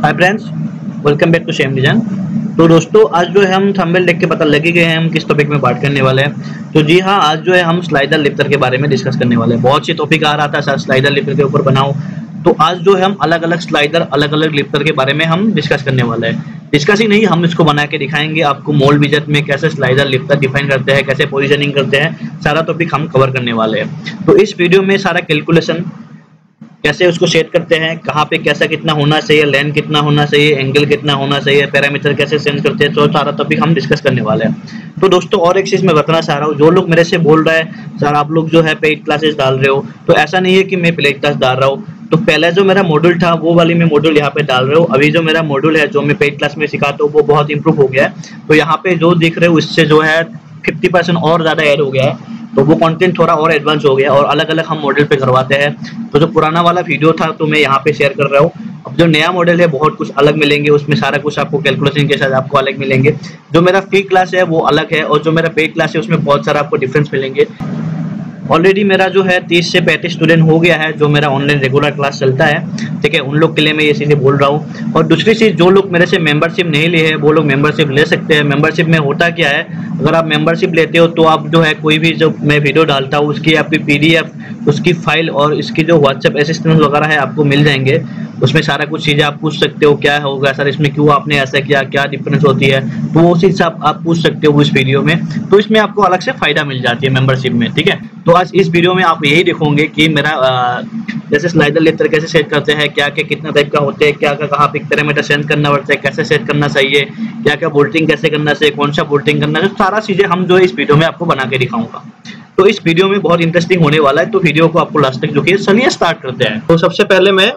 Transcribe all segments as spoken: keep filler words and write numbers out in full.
Hi friends, welcome back to same design. तो दोस्तों, आज जो है हम थंबनेल देख के पता लग ही गए हैं हम किस टॉपिक में बात करने वाले हैं। तो जी हाँ, आज जो है हम स्लाइडर लिफ्टर के बारे में डिस्कस करने वाले हैं। बहुत सी टॉपिक आ रहा था सर स्लाइडर लिफ्टर के ऊपर बनाओ, तो आज जो है हम अलग अलग स्लाइडर अलग अलग लिफ्टर के बारे में हम डिस्कस करने वाले हैं। डिस्कस ही नहीं, हम इसको बना के दिखाएंगे आपको। मोल्ड विजेट में कैसे स्लाइडर लिफ्टर डिफाइन करते हैं, कैसे पोजिशनिंग करते हैं, सारा टॉपिक हम कवर करने वाले हैं। तो इस वीडियो में सारा कैलकुलेशन कैसे उसको सेट करते हैं, कहाँ पे कैसा कितना होना चाहिए, लेंथ कितना होना चाहिए, एंगल कितना होना चाहिए, पैरामीटर कैसे चेंज करते हैं, तो सारा टॉपिक हम डिस्कस करने वाले हैं। तो दोस्तों, और एक चीज मैं बताना चाह रहा हूँ, जो लोग मेरे से बोल रहे हैं सर आप लोग जो है पेड क्लासेस डाल रहे हो, तो ऐसा नहीं है कि मैं पेड क्लास डाल रहा हूँ। तो पहले जो मेरा मॉड्यूल था वो वाली मैं मॉड्यूल यहाँ पे डाल रहा हूँ। अभी जो मेरा मॉड्यूल है जो मैं पेड क्लास में सिखाता हूँ वो बहुत इंप्रूव हो गया है। तो यहाँ पे जो दिख रहे हो इससे जो है फिफ्टी परसेंट और ज्यादा ऐड हो गया है। तो वो कंटेंट थोड़ा और एडवांस हो गया और अलग अलग हम मॉडल पे करवाते हैं। तो जो पुराना वाला वीडियो था तो मैं यहाँ पे शेयर कर रहा हूँ। अब जो नया मॉडल है बहुत कुछ अलग मिलेंगे, उसमें सारा कुछ आपको कैलकुलेशन के साथ आपको अलग मिलेंगे। जो मेरा फ्री क्लास है वो अलग है और जो मेरा पेड क्लास है उसमें बहुत सारा आपको डिफरेंस मिलेंगे। ऑलरेडी मेरा जो है तीस से पैंतीस स्टूडेंट हो गया है जो मेरा ऑनलाइन रेगुलर क्लास चलता है, ठीक है। उन लोग के लिए मैं ये चीजें बोल रहा हूँ। और दूसरी चीज, जो लोग मेरे से मेंबरशिप नहीं लिए है वो लोग मेंबरशिप ले सकते हैं। मेंबरशिप में होता क्या है, अगर आप मेंबरशिप लेते हो तो आप जो है कोई भी जो मैं वीडियो डालता हूँ उसकी आपकी पीडीएफ, उसकी फाइल और इसकी जो व्हाट्सएप असिस्टेंट वगैरह है आपको मिल जाएंगे। उसमें सारा कुछ चीजें आप पूछ सकते हो, क्या होगा सर इसमें, क्यों आपने ऐसा किया, क्या डिफरेंस होती है, तो वो चीज आप, आप पूछ सकते हो उस वीडियो में। तो इसमें आपको अलग से फायदा मिल जाती है मेंबरशिप में, ठीक है। तो आज इस वीडियो में आप यही देखोगे कि मेरा आ, जैसे स्लाइडर लिफ्टर कैसे सेट करते हैं, क्या क्या कितना टाइप का होते हैं, क्या क्या कहाँ पे पैरामीटर सेट करना पड़ता है, कैसे सेट करना चाहिए, क्या क्या बोल्टिंग कैसे करना चाहिए, कौन सा बोल्टिंग करना चाहिए, सारा चीजें हम जो है इस वीडियो में आपको बना के दिखाऊंगा। तो इस वीडियो में बहुत इंटरेस्टिंग होने वाला है, तो वीडियो को आपको लास्ट तक जो कि चलिए स्टार्ट करते हैं। तो सबसे पहले मैं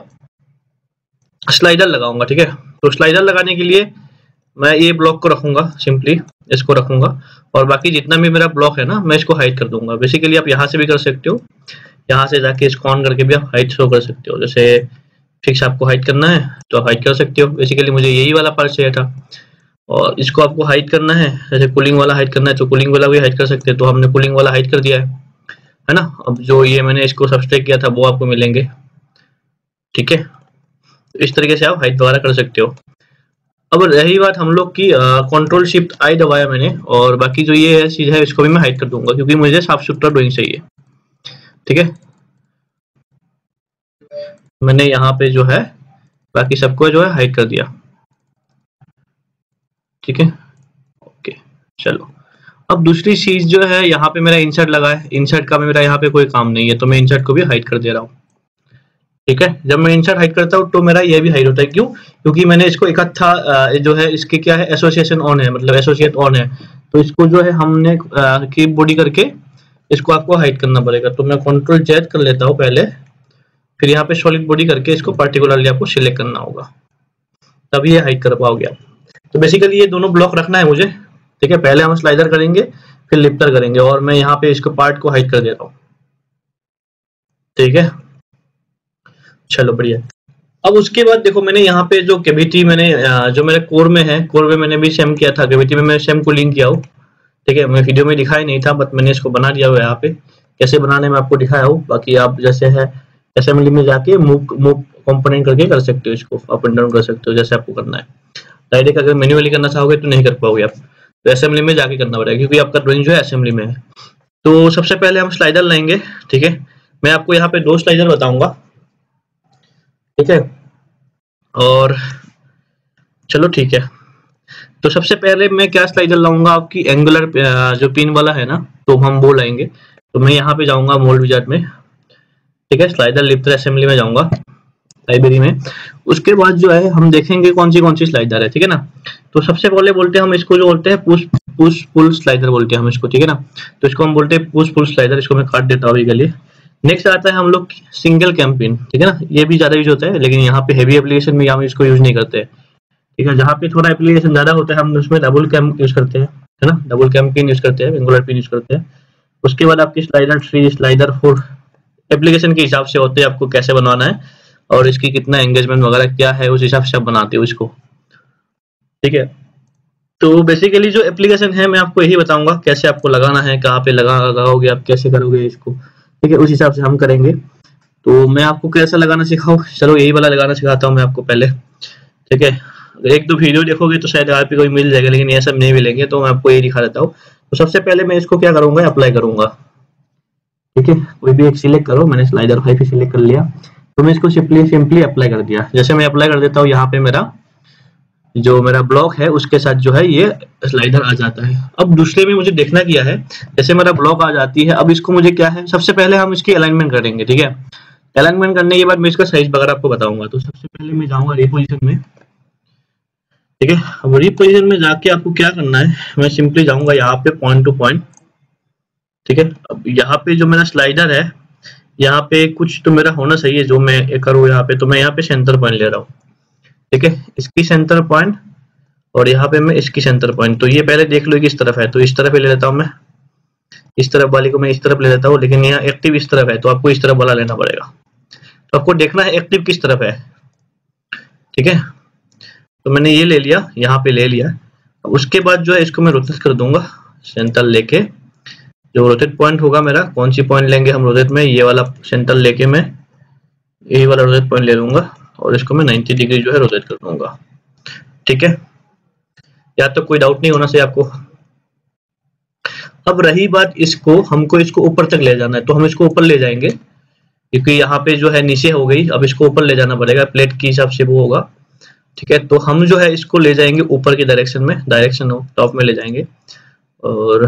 स्लाइडर लगाऊंगा, ठीक है। तो स्लाइडर लगाने के लिए मैं ये ब्लॉक को रखूंगा, सिंपली इसको रखूंगा और बाकी जितना भी मेरा ब्लॉक है ना मैं इसको हाइड कर दूंगा। बेसिकली आप यहाँ से भी कर सकते हो, यहाँ से जाके इसको ऑन करके भी आप हाइड शो कर सकते हो। जैसे फिक्स आपको हाइड करना है तो आप हाइड कर सकते हो। बेसिकली मुझे यही वाला पार्ट चाहिए था और इसको आपको हाइड करना है। जैसे कूलिंग वाला हाइड करना है तो कूलिंग वाला भी हाइड कर सकते हैं। तो हमने कूलिंग वाला हाइड कर दिया है, है ना। अब जो ये मैंने इसको सब्सट्रैक्ट किया था वो आपको मिलेंगे, ठीक है। इस तरीके से आप हाइड वगैरह कर सकते हो। अब रही बात हम लोग की, कंट्रोल शिफ्ट आई दबाया मैंने और बाकी जो ये चीज है इसको भी मैं हाइड कर दूंगा क्योंकि मुझे साफ सुथरा ड्राइंग चाहिए, ठीक है। मैंने यहाँ पे जो है बाकी सबको जो है हाइड कर दिया, ठीक है। ओके, चलो। अब दूसरी चीज जो है यहाँ पे मेरा इंसर्ट लगा है। इंसर्ट का मेरा यहाँ पे कोई काम नहीं है तो मैं इंसर्ट को भी हाइड कर दे रहा हूँ, ठीक है। जब मैं इंसर्ट हाइड करता हूँ तो मेरा ये भी हाइड होता है। क्यों? क्योंकि मैंने इसको इकट्ठा जो है इसके क्या है एसोसिएशन ऑन है, मतलब एसोसिएट ऑन है। तो इसको जो है हमने की बॉडी करके इसको आपको हाइड करना पड़ेगा। तो मैं कंट्रोल जेड कर लेता हूँ पहले, फिर यहाँ पे सॉलिड बॉडी करके इसको पर्टिकुलरली आपको सिलेक्ट करना होगा, तभी ये हाइड कर पाओगे आप। तो बेसिकली ये दोनों ब्लॉक रखना है मुझे, ठीक है। पहले हम स्लाइडर करेंगे फिर लिफ्टर करेंगे और मैं यहाँ पे इसको पार्ट को हाइड कर दे रहा हूँ, ठीक है। चलो बढ़िया। अब उसके बाद देखो मैंने यहाँ पे जो कैविटी मैंने जो मेरे कोर में है, कोर में मैंने भी सेम किया था, कैविटी में मैं सेम को लिंक किया हूँ, ठीक है। मैं वीडियो में दिखाया नहीं था बट मैंने इसको बना दिया हुआ है। यहाँ पे कैसे बनाने में आपको दिखाया हूँ। बाकी आप जैसे है असेंबली में जाके मूव मूव कंपोनेंट करके कर सकते हो, इसको अप एंड डाउन कर सकते हो जैसे आपको करना है। डायरेक्ट अगर मैन्युअली करना चाहोगे तो नहीं कर पाओगे आप, तो असेंबली में जाके करना पड़ेगा क्योंकि आपका ड्राइंग जो है असेंबली में है। तो सबसे पहले हम स्लाइडर लेंगे, ठीक है। मैं आपको यहाँ पे दो स्लाइडर बताऊंगा, ठीक है। और चलो ठीक है। तो सबसे पहले मैं क्या स्लाइडर लाऊंगा, आपकी एंगुलर जो पिन वाला है ना, तो हम वो लाएंगे। तो मैं यहाँ पे जाऊंगा मोल्ड विजार्ड में, ठीक है। स्लाइडर लिफ्टर असेंबली में जाऊंगा, लाइब्रेरी में। उसके बाद जो है हम देखेंगे कौन सी कौन सी स्लाइडर है, ठीक है ना। तो सबसे पहले बोलते हैं हम इसको जो बोलते हैं पुश पुश पुल स्लाइडर बोलते हैं हम इसको, ठीक है ना। तो इसको हम बोलते हैं पुश पुल स्लाइडर। इसको मैं काट देता हूँ अभी के लिए। नेक्स्ट आता है हम लोग सिंगल कैम पिन, ठीक है ना। ये भी ज्यादा यूज होता है लेकिन यहाँ पे हेवी एप्लीकेशन में हम इसको यूज नहीं करते, ठीक है। जहाँ पे थोड़ा एप्लीकेशन ज्यादा होता है हम उसमें डबल कैम यूज करते हैं, है ना। डबल कैम पिन यूज करते हैं, एंगुलर पिन यूज करते हैं। उसके बाद आपकी slider three, slider four application के हिसाब से होते हैं, आपको कैसे बनवाना है और इसकी कितना एंगेजमेंट वगैरह क्या है उस हिसाब से आप बनाते हो इसको, ठीक है। तो बेसिकली जो एप्लीकेशन है मैं आपको यही बताऊंगा कैसे आपको लगाना है, कहाँ पे लगा लगाओगे आप, कैसे करोगे इसको, ठीक है। उस हिसाब से हम करेंगे। तो मैं आपको कैसा लगाना सिखाऊं, चलो यही वाला लगाना सिखाता हूँ मैं आपको पहले। ठीक है, एक दो वीडियो देखोगे तो शायद आप कोई मिल जाएगा, लेकिन ये सब नहीं मिलेंगे, तो मैं आपको ये दिखा देता हूँ। तो सबसे पहले मैं इसको क्या करूंगा, अप्लाई करूंगा। ठीक है, कोई भी एक सिलेक्ट करो, मैंने स्लाइडर फाइव ही सिलेक्ट कर लिया, तो मैं इसको सिंपली सिंपली अप्लाई कर दिया। जैसे मैं अप्लाई कर देता हूँ, यहाँ पे मेरा जो मेरा ब्लॉक है उसके साथ जो है ये स्लाइडर आ जाता है। अब दूसरे में मुझे देखना क्या है, जैसे मेरा ब्लॉक आ जाती है, अब इसको मुझे क्या है, सबसे पहले हम इसकी अलाइनमेंट करेंगे। ठीक है, अलाइनमेंट करने के बाद मैं इसका साइज वगैरह आपको बताऊंगा। तो सबसे पहले मैं जाऊंगा रिपोजिशन में। ठीक है, अब रिपोजिशन में जाके आपको क्या करना है, मैं सिंपली जाऊंगा यहाँ पे पॉइंट टू पॉइंट। ठीक है, अब यहाँ पे जो मेरा स्लाइडर है, यहाँ पे कुछ तो मेरा होना चाहिए जो मैं करूँ यहाँ पे, तो मैं यहाँ पे सेंटर पॉइंट ले रहा हूँ। ठीक है, इसकी सेंटर पॉइंट और यहाँ पे मैं इसकी सेंटर पॉइंट, तो ये पहले देख लो किस तरफ है, तो इस तरफ ले लेता हूँ मैं, इस तरफ वाली को मैं इस तरफ ले लेता हूँ, लेकिन यहाँ एक्टिव इस तरफ है, तो आपको इस तरफ वाला लेना पड़ेगा। तो आपको देखना है एक्टिव किस तरफ है। ठीक है, तो मैंने ये ले लिया, यहाँ पे ले लिया। उसके बाद जो है इसको मैं रोटेट कर दूंगा सेंटर लेके। जो रोटेट पॉइंट होगा मेरा, कौन सी पॉइंट लेंगे हम रोटेट में, ये वाला सेंटर लेके मैं यही वाला रोटेट पॉइंट ले लूंगा और इसको मैं नाइन्टी डिग्री जो है रोटेट कर दूंगा। ठीक है, या तो कोई डाउट नहीं होना चाहिए आपको। अब रही बात इसको, हमको इसको ऊपर तक ले जाना है, तो हम इसको ऊपर ले जाएंगे, क्योंकि यहाँ पे जो है नीचे हो गई, अब इसको ऊपर ले जाना पड़ेगा, प्लेट के हिसाब से वो होगा। ठीक है, तो हम जो है इसको ले जाएंगे ऊपर की डायरेक्शन में, डायरेक्शन टॉप में ले जाएंगे। और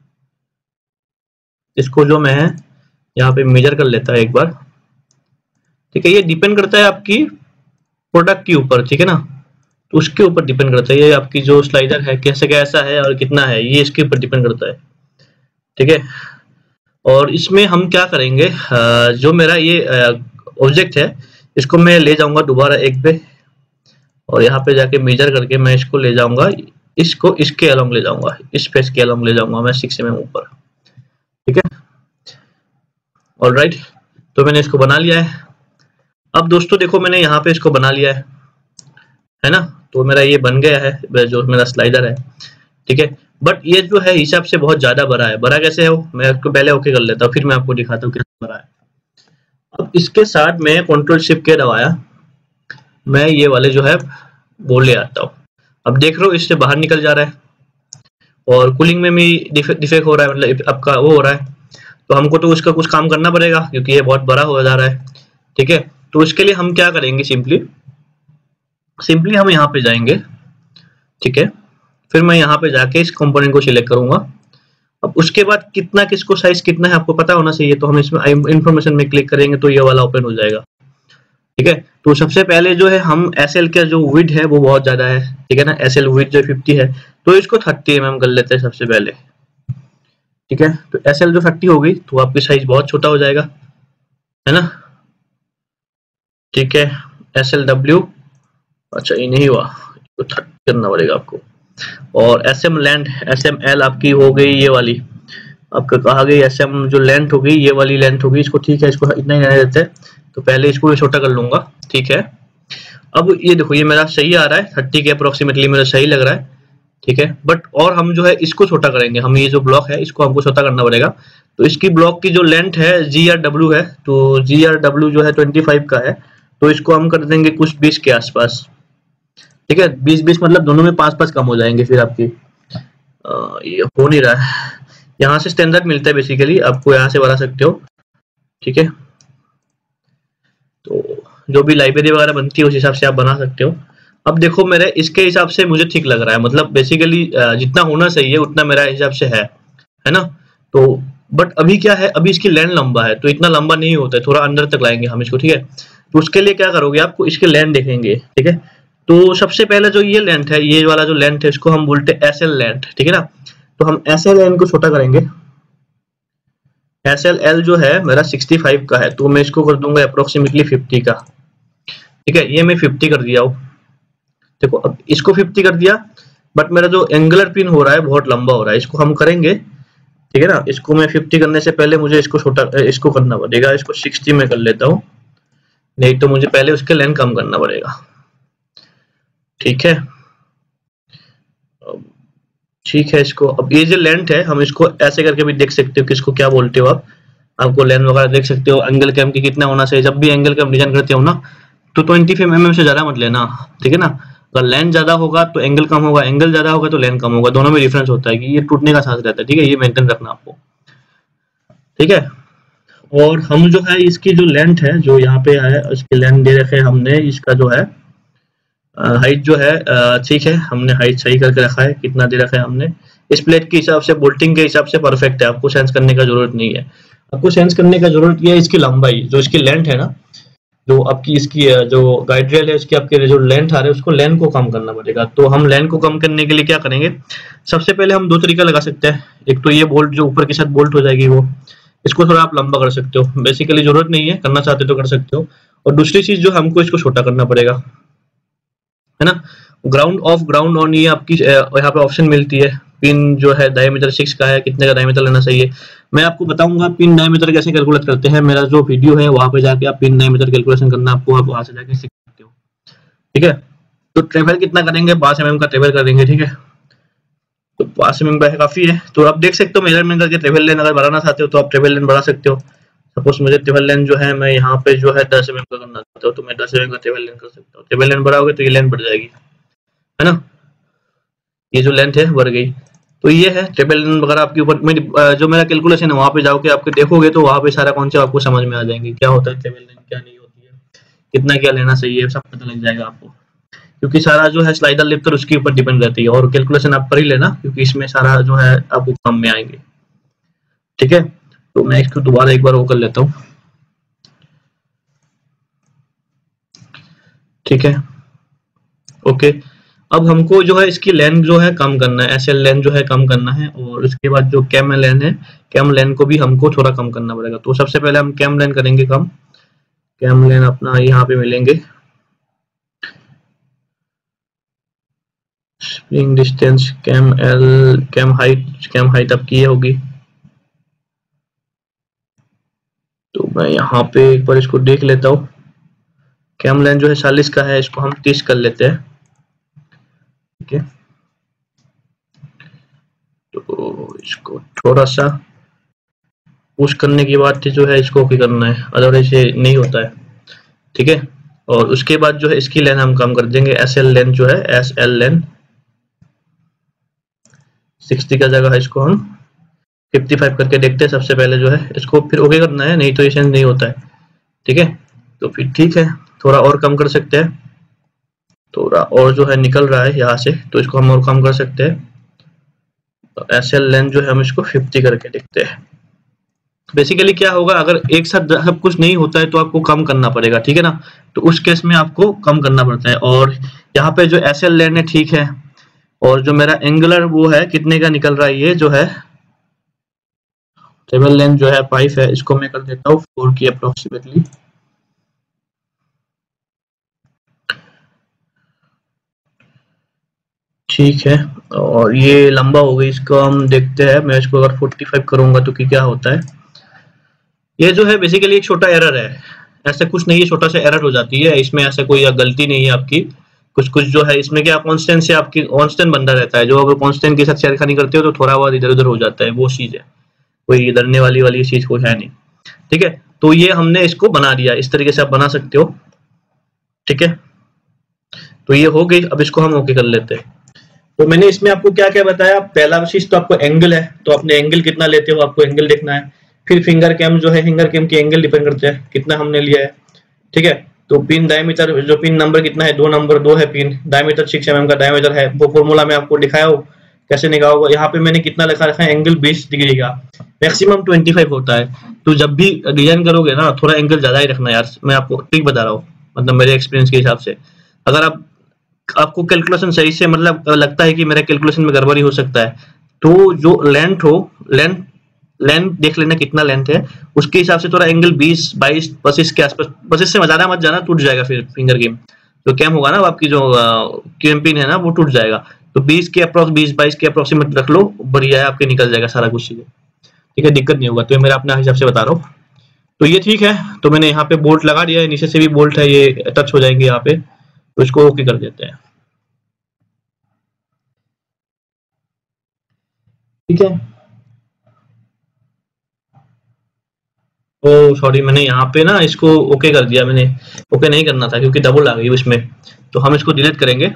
इसको जो मैं यहाँ पे मेजर कर लेता है एक बार। ठीक है, ये डिपेंड करता है आपकी प्रोडक्ट के ऊपर। ठीक है ना, तो उसके ऊपर डिपेंड करता है, ये आपकी जो स्लाइडर है कैसे कैसा है और कितना है, ये इसके ऊपर डिपेंड करता है। ठीक है, और इसमें हम क्या करेंगे, जो मेरा ये ऑब्जेक्ट है इसको मैं ले जाऊंगा दोबारा एक पे, और यहाँ पे जाके मेजर करके मैं इसको ले जाऊंगा, इसको इसके अलोंग ले जाऊंगा, इस फेस के अलोंग ले जाऊंगा मैं सिक्स एम एम ऊपर। ठीक है, ऑलराइट, तो मैंने इसको बना लिया है। अब दोस्तों देखो, मैंने यहाँ पे इसको बना लिया है है ना, तो मेरा ये बन गया है जो मेरा स्लाइडर है। ठीक है, बट ये जो है हिसाब से बहुत ज्यादा बड़ा है। बड़ा कैसे है वो मैं आपको पहले ओके कर लेता हूँ, फिर मैं आपको दिखाता हूँ कितना बड़ा है। अब इसके साथ मैं कंट्रोल शिफ्ट के दबाया, मैं ये वाले जो है वो ले आता हूँ। अब देख रहे हो इससे बाहर निकल जा रहा है, और कूलिंग में भी डिफेक्ट हो रहा है, मतलब आपका वो हो रहा है। तो हमको तो उसका कुछ काम करना पड़ेगा, क्योंकि ये बहुत बड़ा हो जा रहा है। ठीक है, तो उसके लिए हम क्या करेंगे, सिंपली सिंपली हम यहाँ पे जाएंगे। ठीक है, फिर मैं यहाँ पे जाके इस कंपोनेंट को सिलेक्ट करूंगा। अब उसके बाद कितना किसको साइज कितना है आपको पता होना चाहिए, तो हम इसमें इंफॉर्मेशन में क्लिक करेंगे तो ये वाला ओपन हो जाएगा। ठीक है, तो सबसे पहले जो है हम एस एल का जो विड्थ है वो बहुत ज्यादा है। ठीक है ना, एस एल विड्थ जो फिफ्टी है, तो इसको थर्टी एम एम कर लेते हैं सबसे पहले। ठीक है, तो एस एल जो थर्टी हो गई तो आपकी साइज बहुत छोटा हो जाएगा, है ना। ठीक है, एस एल डब्ल्यू, अच्छा ये नहीं हुआ, तो थर्टी करना पड़ेगा आपको। और S M length, S M L आपकी हो गई ये वाली, आपका कहा गई एस एम जो लेंथ होगी ये वाली लेंथ होगी, इसको ठीक है, इसको इतना ही रहने देते हैं, तो पहले इसको भी छोटा कर लूंगा। ठीक है, अब ये देखो ये मेरा सही आ रहा है, थर्टी के अप्रोक्सीमेटली मेरा सही लग रहा है। ठीक है, बट और हम जो है इसको छोटा करेंगे, हम ये जो ब्लॉक है इसको हमको छोटा करना पड़ेगा। तो इसकी ब्लॉक की जो लेंथ है जी आर डब्ल्यू है, तो जी आर डब्ल्यू जो है ट्वेंटी फाइव का है, तो इसको हम कर देंगे कुछ बीस के आसपास। ठीक है, बीस बीस मतलब दोनों में पांच पांच कम हो जाएंगे फिर आपकी। आ, ये हो नहीं रहा है, यहाँ से स्टैंडर्ड मिलता है बेसिकली, आपको यहाँ से बढ़ा सकते हो। ठीक है, तो जो भी लाइब्रेरी वगैरह बनती है उस हिसाब से आप बना सकते हो। अब देखो मेरे इसके हिसाब से मुझे ठीक लग रहा है, मतलब बेसिकली जितना होना चाहिए उतना मेरा हिसाब से है है ना। तो बट अभी क्या है, अभी इसकी लेंथ लंबा है, तो इतना लंबा नहीं होता है, थोड़ा अंदर तक लाएंगे हम इसको। ठीक है, तो उसके लिए क्या करोगे, आपको इसके लेंथ देखेंगे। ठीक है, तो सबसे पहले जो ये लेंथ है, ये वाला जो लेंथ है, इसको हम बोलते हैं एस एल लेंथ। ठीक है ना, तो हम एस एल लेंथ को छोटा करेंगे। एस एल एल जो है मेरा सिक्सटी फाइव का है, तो मैं इसको कर दूंगा अप्रोक्सीमेटली फिफ्टी का। ठीक है, ये मैं फिफ्टी कर दिया हूँ। देखो अब इसको फिफ्टी कर दिया, बट मेरा जो एंगुलर पिन हो रहा है बहुत लंबा हो रहा है, इसको हम करेंगे। ठीक है ना, इसको मैं फिफ्टी करने से पहले मुझे इसको छोटा इसको करना पड़ेगा, इसको सिक्सटी में कर लेता हूँ, नहीं तो मुझे पहले उसके लेंथ कम करना पड़ेगा। ठीक है, ठीक है, इसको अब ये जो लेंथ है हम इसको ऐसे करके भी देख सकते हो, किसको क्या बोलते हो आप, आपको लेंथ वगैरह देख सकते हो, एंगल कैम की कितना होना चाहिए। जब भी एंगल कैम डिजाइन करते हो ना, तो ट्वेंटी फाइव एम एम से ज़्यादा मत लेना, ठीक है ना। अगर लेंथ ज़्यादा होगा तो एंगल कम होगा, एंगल ज़्यादा होगा तो लेंथ कम होगा, दोनों में डिफरेंस होता है कि ये टूटने का चांस रहता है, ठीक है, ये मेंटेन रखना आपको, ठीक है। और हम जो है इसकी जो लेंथ है जो यहाँ पे है इसकी लेंथ दे रखे हैं हमने, इसका जो है हाइट जो है ठीक है, हमने हाइट सही करके रखा है, कितना दे रखा है हमने इस प्लेट के हिसाब से, बोल्टिंग के हिसाब से परफेक्ट है, आपको सेंस करने का जरूरत नहीं है। आपको सेंस करने का जरूरत ये है इसकी लंबाई, जो इसकी लेंथ है ना, जो आपकी इसकी जो गाइड रेल है उसकी आपके जो लेंथ आ रहे हैं उसको लेंथ को कम करना पड़ेगा। तो हम लेंथ को कम करने के लिए क्या करेंगे, सबसे पहले हम दो तरीका लगा सकते हैं। एक तो ये बोल्ट जो ऊपर के साथ बोल्ट हो जाएगी वो, इसको थोड़ा आप लंबा कर सकते हो, बेसिकली जरूरत नहीं है, करना चाहते तो कर सकते हो। और दूसरी चीज जो हमको इसको छोटा करना पड़ेगा, है ना। ग्राउंड ऑफ ग्राउंड ऑन ये आपकी यहाँ पे ऑप्शन मिलती है, पिन जो है डायमीटर सिक्स का है, कितने का डायमीटर लेना चाहिए मैं आपको बताऊंगा। पिन डायमीटर कैसे कैलकुलेट करते हैं, मेरा जो वीडियो है वहां पे जाके आप पिन डायमीटर कैलकुलेशन करना आपको आप वहां से जाके सीख सकते हो, ठीक है। तो ट्रेवल कितना करेंगे, पांच एम एम का ट्रेवल करेंगे, ठीक है। तो पांच एम एम का काफी है, तो आप देख सकते हो मेजरमेंट करके ट्रेवल लेन अगर बढ़ाना चाहते हो तो आप ट्रेवल लेन बढ़ा सकते हो। सपोज मुझे ट्रेवल लेन जो है मैं यहाँ पे जो है दस एम एम का करना चाहता हूँ तो मैं दस एम एम का ट्रेवल लेन कर सकता हूँ। ट्रेवल लेन बढ़ाओगे तो ये लेन बढ़ जाएगी, है ना, ये जो लेंथ है बढ़ गई। तो ये है ट्रेवल लेन वगैरह आपके ऊपर में जो मेरा कैलकुलेशन है वहां पे जाओगे आपके देखोगे तो वहां पे सारा कॉन्सेप्ट आपको समझ में आ जाएंगे, क्या होता है ट्रेवल लेन क्या नहीं होती है, कितना क्या लेना चाहिए, सब पता लग जाएगा आपको। क्योंकि सारा जो है स्लाइडर लिफ्टर उसके ऊपर डिपेंड रहती है, और कैलकुलेशन आप कर ही लेना क्योंकि इसमें सारा जो है आपको काम में आएंगे, ठीक है। तो मैं इसको दोबारा एक बार वो कर लेता हूँ, ठीक है, ओके। अब हमको जो है इसकी लेंथ जो है कम करना है, एसएल लेंथ जो है कम करना है, और उसके बाद जो कैम लेंथ है, कैम लेंथ को भी हमको थोड़ा कम करना पड़ेगा। तो सबसे पहले हम कैम लेंथ करेंगे कम, कैम लेंथ अपना यहाँ पे मिलेंगे, spring distance cam L, cam height, cam height आपकी ये होगी। तो मैं यहाँ पे एक बार इसको देख लेता हूँ, कैम लेंथ जो है चालीस का है, इसको हम तीस कर लेते हैं, ठीक है। तो इसको थोड़ा सा पुश करने की बात जो है इसको ओके करना है, अदरवाइज ये नहीं होता है, ठीक है। और उसके बाद जो है इसकी लेंथ हम कम कर देंगे, एस एल लेंथ जो है, एस एल लेंथ सिक्सटी का जगह है इसको हम फिफ्टी फाइव करके देखते हैं सबसे पहले जो है, इसको फिर ओके करना है, नहीं तो ये चेंज नहीं होता है, ठीक है। तो फिर ठीक है, थोड़ा और कम कर सकते हैं, थोड़ा और जो है निकल रहा है यहाँ से तो इसको हम और कम कर सकते हैं। तो एस एल लेंथ जो है हम इसको फिफ्टी करके देखते हैं। बेसिकली क्या होगा, अगर एक साथ सब कुछ नहीं होता है तो आपको कम करना पड़ेगा, ठीक है ना। तो उस केस में आपको कम करना पड़ता है, और यहाँ पे जो एस एल लेंथ है ठीक है, और जो मेरा एंगुलर वो है कितने का निकल रहा है, ये जो है ट्रेवल लेंथ जो है फाइव है, इसको मैं कर देता हूँ फोर की अप्रोक्सीमेटली, ठीक है। और ये लंबा हो गई, इसको हम देखते हैं, मैं इसको अगर फोर्टी फाइव करूंगा तो क्या होता है। ये जो है बेसिकली एक छोटा एरर है, ऐसा कुछ नहीं है, छोटा सा एरर हो जाती है इसमें, ऐसा कोई गलती नहीं है आपकी। कुछ कुछ जो है इसमें क्या कांस्टेंट से आपकी कांस्टेंट बंदा रहता है, जो अगर कांस्टेंट के साथ छेड़खानी करते हो तो थोड़ा बहुत इधर उधर हो जाता है, वो चीज है, कोई डरने वाली वाली चीज कोई है नहीं, ठीक है। तो ये हमने इसको बना दिया, इस तरीके से आप बना सकते हो, ठीक है। तो ये हो गई, अब इसको हम ओके कर लेते हैं। तो मैंने इसमें आपको क्या क्या बताया, पहला चीज तो आपको एंगल है, तो अपने एंगल कितना लेते हो आपको एंगल देखना है। फिर फिंगर कैम जो है, फिंगर कैम की एंगल डिपेंड करता है कितना हमने लिया है, ठीक है। तो पिन डायमीटर जो पिन नंबर कितना है, दो नंबर दो है pin diameter, six M M का डायमीटर है, वो फॉर्मूला में आपको दिखाया हो कैसे निकालोगे। यहाँ पे मैंने कितना लिखा रखा है, एंगल बीस डिग्री का, मैक्सिमम ट्वेंटी फाइव होता है। तो जब भी डिजाइन करोगे ना थोड़ा एंगल ज्यादा ही रखना यार, मैं आपको ट्रिक बता रहा हूँ, मतलब मेरे एक्सपीरियंस के हिसाब से। अगर आप आपको कैलकुलेशन सही से मतलब लगता है कि मेरे कैलकुलेशन में गड़बड़ी हो सकता है, तो जो लेंथ हो, लेंथ लेंथ देख लेना कितना लेंथ है, उसके हिसाब से थोड़ा एंगल बीस बाईस पच्चीस के आसपास, पच्चीस से ज्यादा मत जाना, टूट जाएगा फिर फिंगर गेम जो कैम होगा ना, आपकी जो कैम पिन है ना वो टूट जाएगा। तो बीस के अप्रॉक्स, बीस बाईस के अप्रोक्सीमेट रख लो, बढ़िया है, आपके निकल जाएगा सारा कुछ चीजें, ठीक है, दिक्कत नहीं होगा। तो ये मेरा अपने हिसाब से बता रहा हूँ, तो ये ठीक है। तो मैंने यहाँ पे बोल्ट लगा दिया है, नीचे से भी बोल्ट है, ये टच हो जाएंगे यहाँ पे, तो इसको ओके कर देते हैं, ठीक है। ओ सॉरी, मैंने यहाँ पे ना इसको ओके कर दिया, मैंने ओके नहीं करना था क्योंकि डबल आ गई इसमें, तो हम इसको डिलीट करेंगे।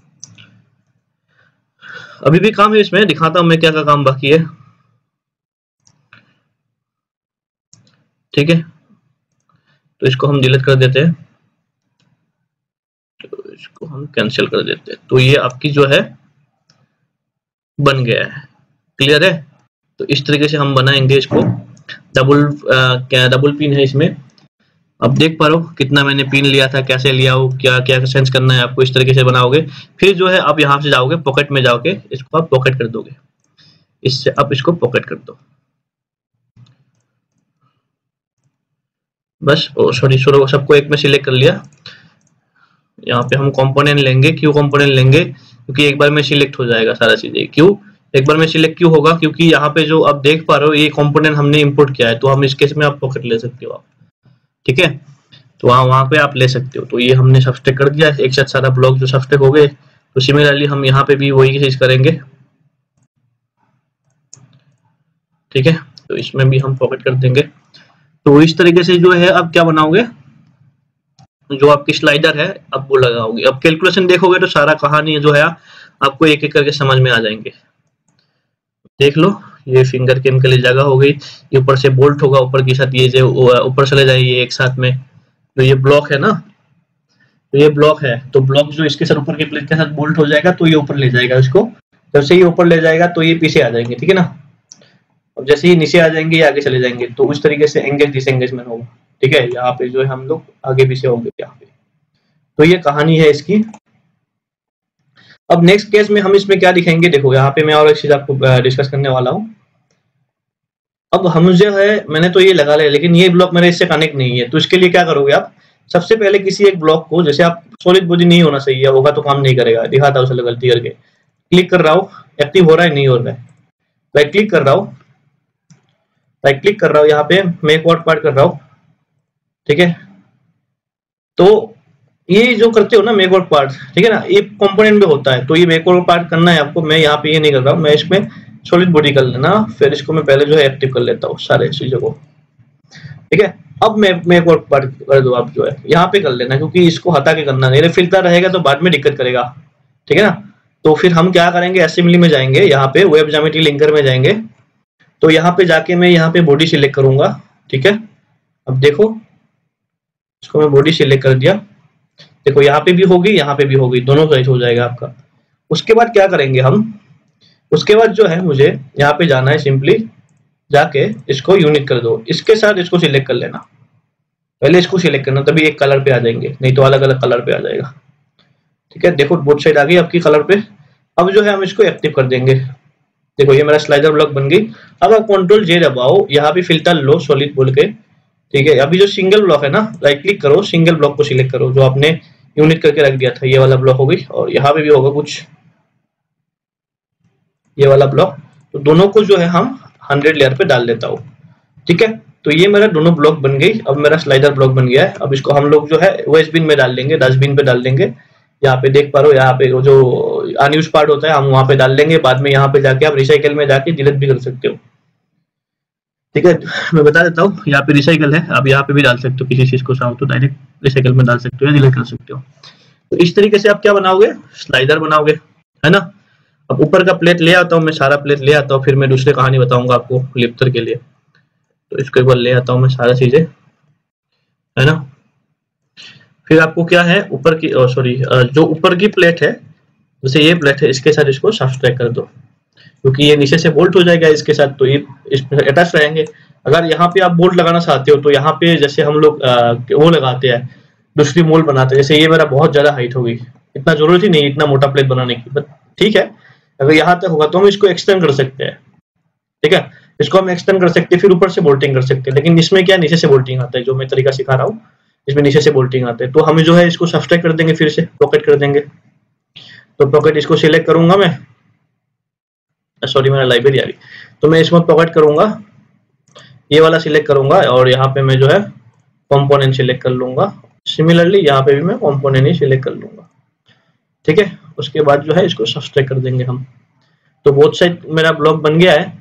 अभी भी काम है इसमें, दिखाता हूँ मैं क्या क्या काम बाकी है। ठीक है, तो इसको हम डिलीट कर देते हैं, तो इसको हम कैंसिल कर देते हैं। तो ये आपकी जो है बन गया है, क्लियर है। तो इस तरीके से हम बनाएंगे इसको। डबल क्या डबल पिन है इसमें, अब देख पा रहे हो कितना मैंने पिन लिया था, कैसे लिया हो, क्या क्या सेंस करना है आपको, इस तरीके से बनाओगे। फिर जो है आप यहाँ से जाओगे पॉकेट में, जाओगे इसको आप पॉकेट कर दोगे, इससे आप इसको पॉकेट कर दो बस। सॉरी सॉरी सबको एक में सिलेक्ट कर लिया। यहाँ पे हम कंपोनेंट लेंगे, क्यों कंपोनेंट लेंगे, क्योंकि एक बार में सिलेक्ट हो जाएगा सारा चीजें। क्यों एक बार में सिलेक्ट क्यों होगा, क्योंकि यहाँ पे जो आप देख पा रहे हो ये कंपोनेंट हमने इंपोर्ट किया है, तो हम इस केस में आप पॉकेट ले सकते हो आप, ठीक है। तो वहाँ वहाँ पे आप ले सकते हो। तो ये हमने सब्सट्रैक्ट कर दिया एक साथ सारा ब्लॉक जो सब्सट्रैक्ट हो गए। तो सिमिलरली हम यहाँ पे भी वही चीज करेंगे, ठीक है। तो इसमें भी हम पॉकेट कर देंगे। तो इस तरीके से जो है अब क्या बनाओगे, जो आपकी स्लाइडर है अब वो लगाओगे। अब कैलकुलेशन देखोगे तो सारा कहानी जो है आपको एक एक करके समझ में आ जाएंगे। देख लो, ये फिंगर केम के लिए जगह हो गई, ये ऊपर से बोल्ट होगा ऊपर की साथ, ये जो ऊपर चले जाएगी एक साथ में। तो ये ब्लॉक है ना, तो ये ब्लॉक है, तो ब्लॉक जो इसके साथ ऊपर की प्लेट के साथ बोल्ट हो जाएगा तो ये ऊपर ले जाएगा इसको। जब से ये ऊपर ले जाएगा तो ये पीछे आ जाएंगे, ठीक है ना। अब जैसे ही नीचे आ जाएंगे ये आगे चले जाएंगे, तो उस तरीके से एंगेज डिसएंगेजमेंट होगा, ठीक है। यहाँ पे जो है हम लोग आगे पीछे होंगे यहाँ पे। तो ये कहानी है इसकी। अब नेक्स्ट केस में हम इसमें क्या दिखाएंगे, देखो यहाँ पे मैं और एक चीज आपको डिस्कस करने वाला हूँ। अब हम जो है मैंने तो ये लगा लिया, लेकिन ये ब्लॉक मेरे इससे कनेक्ट नहीं है। तो इसके लिए क्या करोगे आप, सबसे पहले किसी एक ब्लॉक को, जैसे आप सॉलिड बॉडी नहीं होना चाहिए, होगा तो काम नहीं करेगा, दिखाता हूँ चलो गलती करके। क्लिक कर रहा हूँ, एक्टिव हो रहा है नहीं हो रहा है, राइट क्लिक कर रहा हूँ, राइट क्लिक कर रहा हूँ यहाँ पे मेक वर्ड पार्ट कर रहा हूँ, ठीक है। तो ये जो करते हो ना मेक वर्ड पार्ट, ठीक है ना, ये कंपोनेंट में होता है। तो ये मेक वर्ड पार्ट करना है आपको, मैं यहाँ पे ये नहीं कर रहा हूँ, मैं इसमें सॉलिड बॉडी कर लेना, फिर इसको मैं पहले जो है एक्टिव कर लेता हूँ सारे चीजों को, ठीक है। अब मैं मेक वर्ड पार्ट कर दो आप जो है यहाँ पे कर लेना, क्योंकि इसको हटा के करना नहीं, फिल्टर रहेगा तो बाद में दिक्कत करेगा, ठीक है ना। तो फिर हम क्या करेंगे, असेंबली में जाएंगे, यहाँ पे वेब ज्योमेट्री लिंकर में जाएंगे। तो यहाँ पे जाके मैं यहाँ पे बॉडी सिलेक्ट करूंगा, ठीक है। अब देखो इसको मैं बॉडी सिलेक्ट कर दिया, देखो यहाँ पे भी होगी यहाँ पे भी होगी, दोनों साइड हो जाएगा आपका। उसके बाद क्या करेंगे हम, उसके बाद जो है मुझे यहाँ पे जाना है, सिंपली जाके इसको यूनिक कर दो, इसके साथ इसको सिलेक्ट कर लेना, पहले इसको सिलेक्ट करना तभी एक कलर पे आ जाएंगे, नहीं तो अलग अलग कलर पे आ जाएगा, ठीक है। देखो बोथ साइड आ गई आपकी कलर पे। अब जो है हम इसको एक्टिव कर देंगे, देखो ये मेरा स्लाइडर ब्लॉक बन गई। अब आप कंट्रोल जे दबाओ, यहाँ पे फिल्टर लो सॉलिड बोल के, ठीक है। अभी जो सिंगल ब्लॉक है ना, राइट क्लिक करो, सिंगल ब्लॉक को सिलेक्ट करो जो आपने यूनिट करके रख दिया था, ये वाला ब्लॉक हो गई, और यहाँ पे भी होगा कुछ ये वाला ब्लॉक। तो दोनों को जो है हम हंड्रेड लेयर पे डाल देता हूँ, ठीक है। तो ये मेरा दोनों ब्लॉक बन गई, अब मेरा स्लाइडर ब्लॉक बन गया है। अब इसको हम लोग जो है वेस्ट बिन में डाल देंगे, डस्टबिन पे डाल देंगे। यहाँ पे देख पा रहे हो, यहाँ पे जो अनयूज्ड पार्ट होता है हम वहां पे डाल देंगे, बाद में यहाँ पे जाके आप रिसाइकल में जाके डिलीट भी कर सकते हो, ठीक है। मैं बता देता हूँ, यहाँ पे रिसाइकल है, आप यहाँ पे भी डाल सकते हो, किसी चीज को चाहो तो डायरेक्ट रिसाइकल में डाल सकते हो या डिलीट कर सकते हो। तो इस तरीके से आप क्या बनाओगे, स्लाइडर बनाओगे, है ना। अब ऊपर का प्लेट ले आता हूँ मैं, सारा प्लेट ले आता हूँ, फिर मैं दूसरी कहानी बताऊंगा आपको लिफ्टर के लिए। तो इसको एक बार ले आता हूँ मैं सारा चीजें, है ना। फिर आपको क्या है ऊपर की, सॉरी जो ऊपर की प्लेट है, जैसे ये प्लेट है, इसके साथ इसको सब्सट्रैक्ट कर दो, क्योंकि ये नीचे से बोल्ट हो जाएगा इसके साथ, तो ये इसमें अटैच रहेंगे। अगर यहाँ पे आप बोल्ट लगाना चाहते हो तो यहाँ पे जैसे हम लोग वो लगाते हैं, दूसरी मोल बनाते हैं। जैसे ये मेरा बहुत ज्यादा हाइट होगी, इतना जरूरत ही नहीं इतना मोटा प्लेट बनाने की, बट ठीक है अगर यहाँ तक होगा तो हम इसको एक्सटेंड कर सकते हैं, ठीक है। इसको हम एक्सटेंड कर सकते हैं, फिर ऊपर से बोल्टिंग कर सकते हैं, लेकिन इसमें क्या नीचे से बोल्टिंग आता है, जो मैं तरीका सिखा रहा हूँ इसमें नीचे से बोल्टिंग आता है। तो हम जो है इसको सब्सट्रैक्ट कर देंगे, फिर से पॉकेट कर देंगे। तो पॉकेट इसको सिलेक्ट करूंगा मैं, सॉरी मेरा लाइब्रेरी आ गई, तो मैं इसमें पॉकेट करूंगा, ये वाला सिलेक्ट करूंगा, और यहाँ पे मैं जो है कंपोनेंट सिलेक्ट कर लूंगा। सिमिलरली यहाँ पे भी मैं कंपोनेंट ही सिलेक्ट कर लूंगा, ठीक है। उसके बाद जो है इसको सब्सट्रैक्ट कर देंगे हम। तो बोथ साइड मेरा ब्लॉक बन गया है,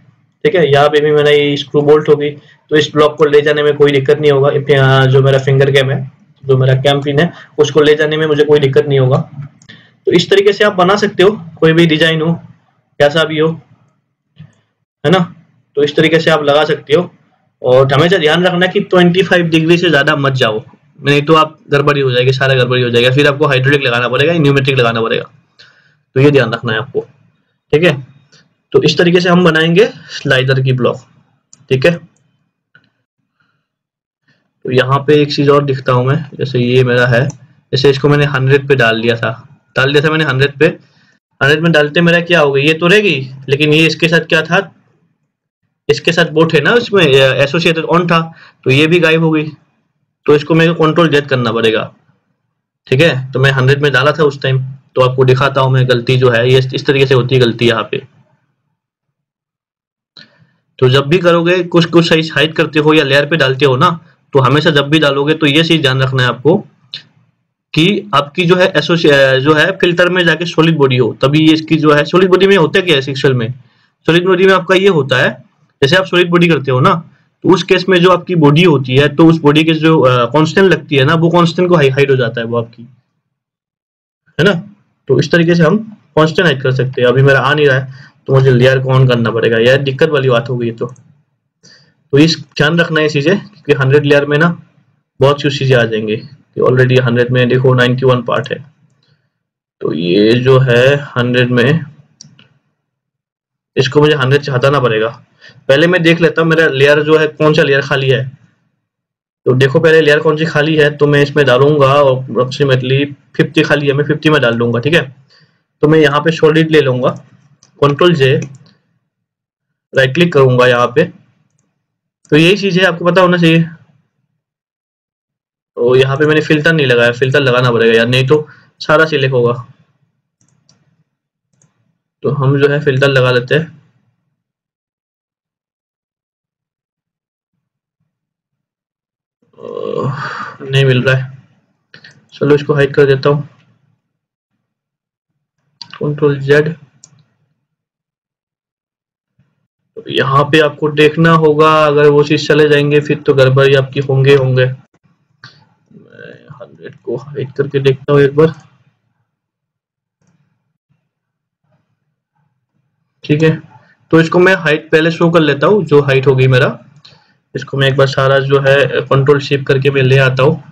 ठीक है, यहाँ पे भी मेरा ये स्क्रू बोल्ट होगी, तो इस ब्लॉक को ले जाने में कोई दिक्कत नहीं होगा। यहाँ जो मेरा फिंगर कैम है, जो मेरा कैम पिन है, उसको ले जाने में मुझे कोई दिक्कत नहीं होगा। तो इस तरीके से आप बना सकते हो, कोई भी डिजाइन हो, कैसा भी हो, है ना। तो इस तरीके से आप लगा सकते हो, और हमेशा ध्यान रखना कि पच्चीस डिग्री से ज्यादा मत जाओ, नहीं तो आप गड़बड़ी हो जाएगी, सारा गड़बड़ी हो जाएगा, फिर आपको हाइड्रोलिक लगाना पड़ेगा, न्यूमेट्रिक लगाना पड़ेगा। तो ये ध्यान रखना है आपको, ठीक है। तो इस तरीके से हम बनाएंगे स्लाइडर की ब्लॉक, ठीक है। तो यहाँ पे एक चीज और दिखता हूं मैं, जैसे ये मेरा है, जैसे इसको मैंने हंड्रेड पे डाल दिया था डाल दिया था मैंने हंड्रेड पे। हंड्रेड में डालते मेरा क्या हो गया, ये तो रहेगी, लेकिन ये इसके साथ क्या था, इसके साथ बोट है ना, उसमें एसोसिएटेड ऑन था, तो ये भी गायब हो गई। तो इसको मेरे को कंट्रोल जेड करना पड़ेगा, ठीक है। तो मैं हंड्रेड में डाला था उस टाइम, तो आपको दिखाता हूं मैं गलती जो है, ये इस तरीके से होती है गलती यहाँ पे। तो जब भी करोगे, कुछ कुछ साइज हाइड करते हो या लेयर पे डालते हो ना, तो हमेशा जब भी डालोगे तो ये चीज ध्यान रखना है आपको कि आपकी जो है एसोसिए जो है फिल्टर में जाके सॉलिड बॉडी हो, तभी ये इसकी जो है सॉलिड बॉडी में होता है क्या है एक्चुअल में। सॉलिड बॉडी में आपका ये होता है, जैसे आप सॉलिड बॉडी करते हो ना, तो उस केस में जो आपकी बॉडी होती है, तो उस बॉडी के जो कांस्टेंट लगती है ना, वो कांस्टेंट को हाइड हो जाता है वो आपकी, है ना। तो इस तरीके से हम कांस्टेंट हाइड कर सकते हैं। अभी मेरा आ नहीं रहा है, तो मुझे लेयर को ऑन करना पड़ेगा, यार दिक्कत वाली बात हो गई। तो तो इस ध्यान रखना है चीजें, क्योंकि हंड्रेड लेयर में ना बहुत सी चीजें आ जाएंगी। ऑलरेडी हंड्रेड में देखो नाइन्टी वन पार्ट है, तो ये जो है हंड्रेड में, इसको मुझे हंड्रेड से हटाना पड़ेगा। पहले मैं देख लेता हूँ मेरा लेयर जो है कौन सा लेयर खाली है। तो देखो पहले लेयर कौन सी खाली है, तो मैं इसमें डालूंगा, और अप्रोक्सीमेटली फिफ्टी खाली है, मैं फिफ्टी में डाल दूंगा, ठीक है। तो मैं यहाँ पे सॉलिड ले लूंगा, कंट्रोल जे, राइट क्लिक करूंगा यहाँ पे। तो यही चीज है, आपको पता होना चाहिए। तो यहाँ पे मैंने फिल्टर नहीं लगाया, फिल्टर लगाना पड़ेगा यार, नहीं तो सारा सिलेक्ट होगा। तो हम जो है फिल्टर लगा लेते हैं। नहीं मिल रहा है, चलो इसको हाइड कर देता हूँ, कंट्रोल जेड। तो यहाँ पे आपको देखना होगा, अगर वो चीज चले जाएंगे फिर तो गड़बड़ी आपकी होंगे होंगे। मैं हंड्रेड को हाइड करके देखता हूँ एक बार, ठीक है। तो इसको मैं हाइट पहले शो कर लेता हूँ, जो हाइट होगी मेरा, इसको मैं एक बार सारा जो है कंट्रोल शिफ्ट करके मैं ले आता हूँ।